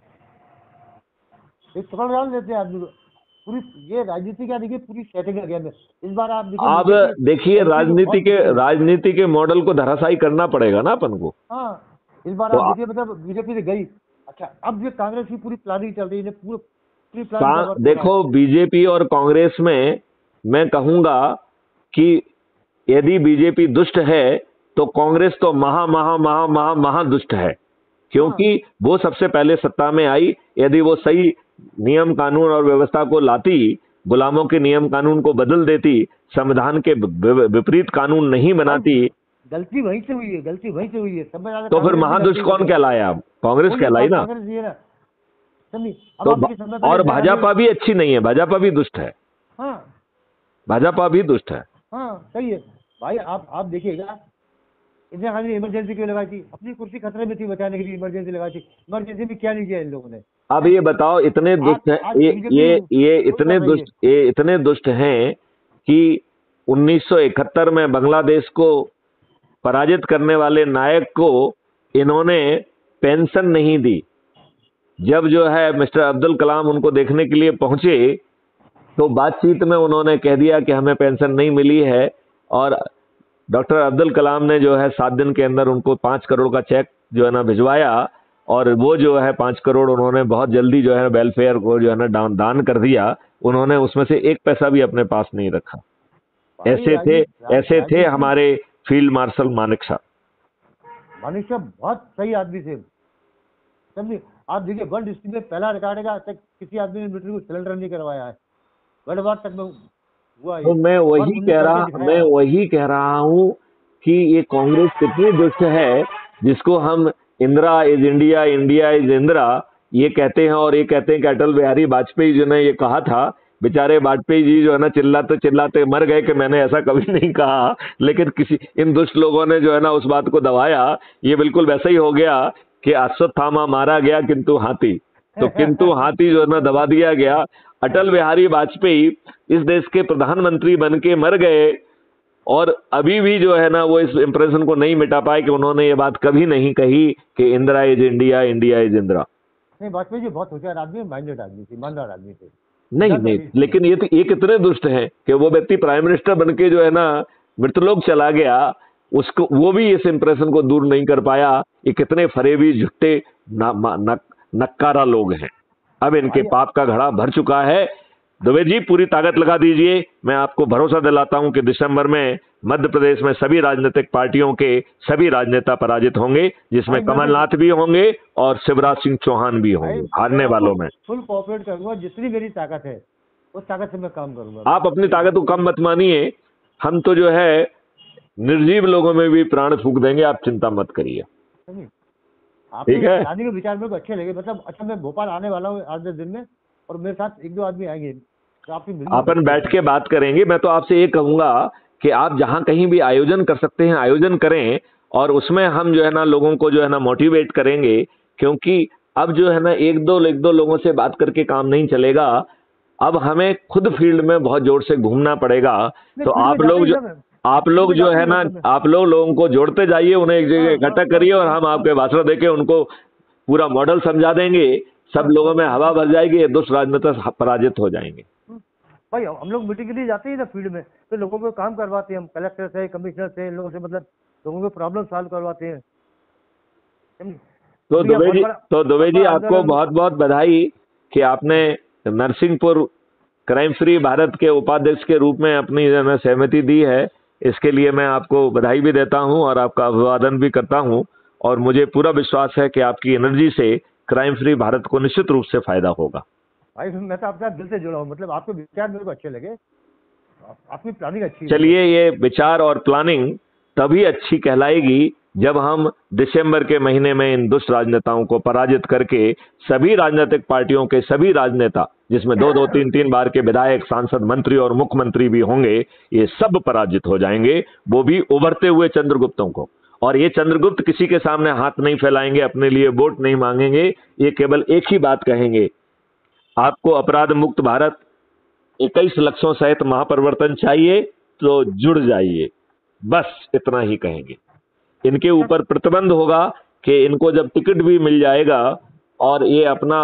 एक पकड़ डाल देते हैं आदमी को। पूरी ये राजनीति क्या देखिए, पूरी सेटिंग है गेम है। इस बार आप देखिए आप मोदी की देखिए, एमपी को राजनीति बहुत के पीछे है। राजनीति के मॉडल को धराशायी करना पड़ेगा ना अपन को। हाँ इस बार तो आप आ- देखिए, मतलब बीजेपी से गई, अच्छा अब ये कांग्रेस की पूरी प्लानिंग चल रही है, पूरी पूरी प्लानिंग का का, वर्क हो रहा है। देखो बीजेपी और कांग्रेस में मैं कहूंगा कि यदि बीजेपी दुष्ट है तो कांग्रेस तो महा महा महा महा महा दुष्ट है, क्योंकि वो सबसे पहले सत्ता में आई। यदि वो सही नियम कानून और व्यवस्था को लाती, गुलामों के नियम कानून को बदल देती, संविधान के वि- विपरीत कानून नहीं बनाती, गलती वहीं से हुई है, गलती वहीं से हुई है, सब में ज्यादा तो फिर कांग्रेस की महादुष्ट गलती कौन है। कहलाया? अब कांग्रेस वही कहलाई ना। कांग्रेस ही है ना, समझी? अब तो आप भा- देखिए, समय पहले और इंदिरा भाजपा गांधी- भी अच्छी नहीं है, भाजपा भी दुष्ट है, हाँ भाजपा भी दुष्ट है। हाँ सही है भाई। आप आप देखिएगा, इंदिरा गांधी ने इमरजेंसी क्यों लगाई थी? अपनी कुर्सी खतरे में थी, बचाने के लिए इमरजेंसी लगाई थी। इमरजेंसी में क्या नहीं किया इन लोगों ने? अब ये बताओ, इतने दुष्ट हैं आज ये बीजेपी ये ये वही इतने कर रही है। दुष्ट ये इतने दुष्ट हैं कि उन्नीस सौ इकहत्तर में बांग्लादेश को पराजित करने वाले नायक को इन्होंने पेंशन नहीं दी। जब जो है मिस्टर अब्दुल कलाम उनको देखने के लिए पहुंचे, तो बातचीत में उन्होंने कह दिया कि हमें पेंशन नहीं मिली है, और डॉक्टर अब्दुल कलाम ने जो है सात दिन के अंदर उनको पाँच करोड़ का चेक जो है ना भिजवाया, और वो जो है पाँच करोड़ उन्होंने बहुत जल्दी जो है वेलफेयर को जो है ना दान दान कर दिया। उन्होंने उसमें से एक पैसा भी अपने पास नहीं रखा। भाई ऐसे थे राजनीति ऐसे थे राजनीति हमारे फील्ड मार्शल मानेकशॉ। मनुष्य बहुत सही आदमी थे, समझिए? आप देखिए वर्ल्ड हिस्ट्री में पहला रिकॉर्ड है कि आज तक किसी आदमी ने मिलिट्री को सिलेंडर नहीं करवाया है, वर्ल्ड वार तक में हुआ तो ये। मैं और वही उन्होंने कह करके रहा दिखाया मैं है। वही कह रहा हूं कि ये कांग्रेस कितनी दुष्ट है, जिसको हम Indira is India, India is Indira ये कहते हैं, और ये कहते हैं कि अटल बिहारी वाजपेयी जी ने ये कहा था। बेचारे वाजपेयी जी जो है ना चिल्लाते चिल्लाते मर गए कि मैंने ऐसा कभी नहीं कहा, लेकिन किसी इन दुष्ट लोगों ने जो है ना उस बात को दबाया। ये बिल्कुल वैसा ही हो गया कि अश्वत्थामा मारा गया किंतु हाथी, तो किंतु हाथी जो है ना दबा दिया गया। अटल बिहारी वाजपेयी इस देश के प्रधानमंत्री बन के मर गए, और अभी भी जो है ना वो इस इंप्रेशन को नहीं मिटा पाए कि उन्होंने ये बात कभी नहीं कही कि Indira is India, India is Indira. नहीं, वाजपेयी जी बहुत होशियार आदमी, माइंडेड आदमी थे, ईमानदार आदमी थे। नहीं नहीं, लेकिन ये तो ये कितने दुष्ट हैं कि वो व्यक्ति प्राइम मिनिस्टर बन के जो है ना मृतलोक चला गया, उसको वो भी इस इंप्रेशन को दूर नहीं कर पाया। ये कितने फरेबी झुट्टे न, नक्कारा लोग हैं। अब इनके पाप का घड़ा भर चुका है। दुबे जी पूरी ताकत लगा दीजिए। मैं आपको भरोसा दिलाता हूं कि दिसंबर में मध्य प्रदेश में सभी राजनीतिक पार्टियों के सभी राजनेता पराजित होंगे, जिसमें कमलनाथ भी होंगे और शिवराज सिंह चौहान भी होंगे हारने वालों में। फुल कोऑपरेट करूंगा, जितनी मेरी ताकत है उस ताकत से मैं काम करूंगा। आप अपनी ताकत को कम मत मानिए, हम तो जो है निर्जीव लोगों में भी प्राण फूंक देंगे, आप चिंता मत करिए। ठीक है, आदमी के विचार मेरे को अच्छे लगे। मतलब अच्छा, मैं भोपाल आने वाला हूँ आज दस दिन में, और मेरे साथ एक दो आदमी आएंगे, तो आपकी अपन बैठ के बात करेंगे। मैं तो आपसे ये कहूंगा कि आप जहां कहीं भी आयोजन कर सकते हैं आयोजन करें, और उसमें हम जो है ना लोगों को जो है ना मोटिवेट करेंगे, क्योंकि अब जो है ना एक दो एक दो लोगों से बात करके काम नहीं चलेगा। अब हमें खुद फील्ड में बहुत जोर से घूमना पड़ेगा। तो आप लोग जो आप लोग जो है ना आप लोग लोगों को जोड़ते जाइए, उन्हें एक जगह इकट्ठा करिए, और हम आपके भाषण देके उनको पूरा मॉडल समझा देंगे। सब लोगों में हवा भर जाएगी, ये दुष्ट राजनेता पराजित हो जाएंगे। भाई हम लोग मीटिंग के लिए जाते हैं ना फील्ड में, तो लोगों को काम करवाते हैं हम, कलेक्टर से, कमिश्नर से, लोगों से, मतलब लोगों को प्रॉब्लम सॉल्व करवाते हैं। तो दुबे जी तो दुबे जी आपको बहुत बहुत बधाई कि आपने नरसिंहपुर क्राइम फ्री भारत के उपाध्यक्ष के रूप में अपनी जो है सहमति दी है, इसके लिए मैं आपको बधाई भी देता हूं और आपका अभिवादन भी करता हूं। और मुझे पूरा विश्वास है कि आपकी एनर्जी से क्राइम फ्री भारत को निश्चित रूप से फायदा होगा। भाई मैं तो आपके साथ दिल से जुड़ा हूँ, मतलब आपके विचार मेरे को अच्छे लगे, आपकी प्लानिंग अच्छी है। चलिए, ये विचार और प्लानिंग तभी अच्छी कहलाएगी जब हम दिसंबर के महीने में इन दुष्ट राजनेताओं को पराजित करके सभी राजनीतिक पार्टियों के सभी राजनेता, जिसमें दो दो तीन तीन बार के विधायक, सांसद, मंत्री और मुख्यमंत्री भी होंगे, ये सब पराजित हो जाएंगे, वो भी उभरते हुए चंद्रगुप्तों को। और ये चंद्रगुप्त किसी के सामने हाथ नहीं फैलाएंगे, अपने लिए वोट नहीं मांगेंगे, ये केवल एक ही बात कहेंगे, आपको अपराध मुक्त भारत, इक्कीस लक्षों सहित महापरिवर्तन चाहिए तो जुड़ जाइए, बस इतना ही कहेंगे। इनके ऊपर प्रतिबंध होगा कि इनको जब टिकट भी मिल जाएगा और ये अपना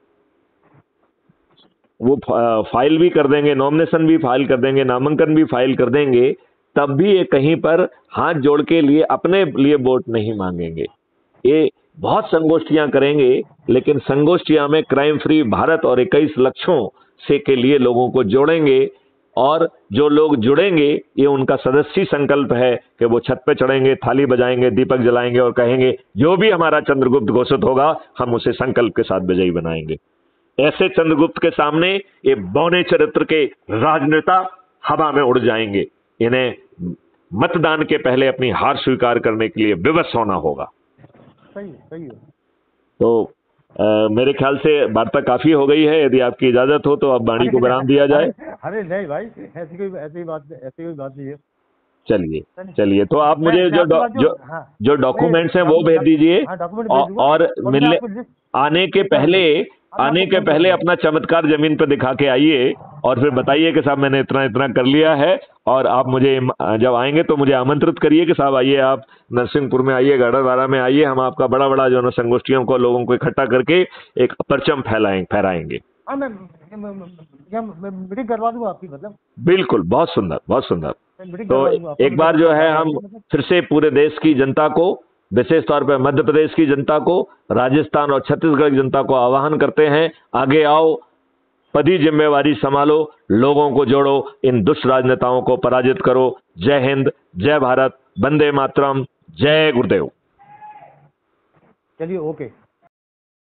वो फाइल भी कर देंगे, नॉमिनेशन भी फाइल कर देंगे, नामांकन भी फाइल कर देंगे, तब भी ये कहीं पर हाथ जोड़ के लिए अपने लिए वोट नहीं मांगेंगे। ये बहुत संगोष्ठियां करेंगे, लेकिन संगोष्ठियां में क्राइम फ्री भारत और इक्कीस लक्षों से के लिए लोगों को जोड़ेंगे। और जो लोग जुड़ेंगे, ये उनका सदस्य संकल्प है कि वो छत पे चढ़ेंगे, थाली बजाएंगे, दीपक जलाएंगे और कहेंगे जो भी हमारा चंद्रगुप्त घोषित होगा हम उसे संकल्प के साथ विजयी बनाएंगे। ऐसे चंद्रगुप्त के सामने ये बौने चरित्र के राजनेता हवा में उड़ जाएंगे। इन्हें मतदान के पहले अपनी हार स्वीकार करने के लिए विवश होना होगा। सही सही है। तो आ, मेरे ख्याल से वार्ता काफी हो गई है, यदि आपकी इजाजत हो तो अब वाणी को विराम दिया जाए। अरे नहीं भाई, ऐसी कोई ऐसी बात ऐसी कोई बात नहीं है। चलिए चलिए, तो आप मुझे जो डॉ- जो हाँ, जो डॉक्यूमेंट्स हैं वो भेज दीजिए। हाँ, डॉक्यूमेंट भेज और, दूंगा। और और मैं मिलने आपको लिस्ट- आने के पहले आने के पहले अपना चमत्कार जमीन पर दिखा के आइए और फिर बताइए कि साहब मैंने इतना इतना कर लिया है। और आप मुझे जब आएंगे तो मुझे आमंत्रित करिए कि साहब आइए, आप नरसिंहपुर में आइए, गढ़वारा में आइए, हम आपका बड़ा बड़ा जो है संगोष्ठियों को, लोगों को इकट्ठा करके एक परचम फैलाएं फहराएंगे। हाँ, मैं मीटिंग करवा दूंगा आपकी, मतलब बिल्कुल, बहुत सुंदर बहुत सुंदर। मीटिंग तो करवा दूंगा आपको। एक बार जो है हम फिर से पूरे देश की जनता को, विशेष तौर पर मध्य प्रदेश की जनता को, राजस्थान और छत्तीसगढ़ की जनता को आह्वान करते हैं, आगे आओ, पदी जिम्मेवारी संभालो, लोगों को जोड़ो, इन दुष्ट राजनेताओं को पराजित करो। जय हिंद, जय भारत, वंदे मातरम, जय गुरुदेव। चलिए, ओके।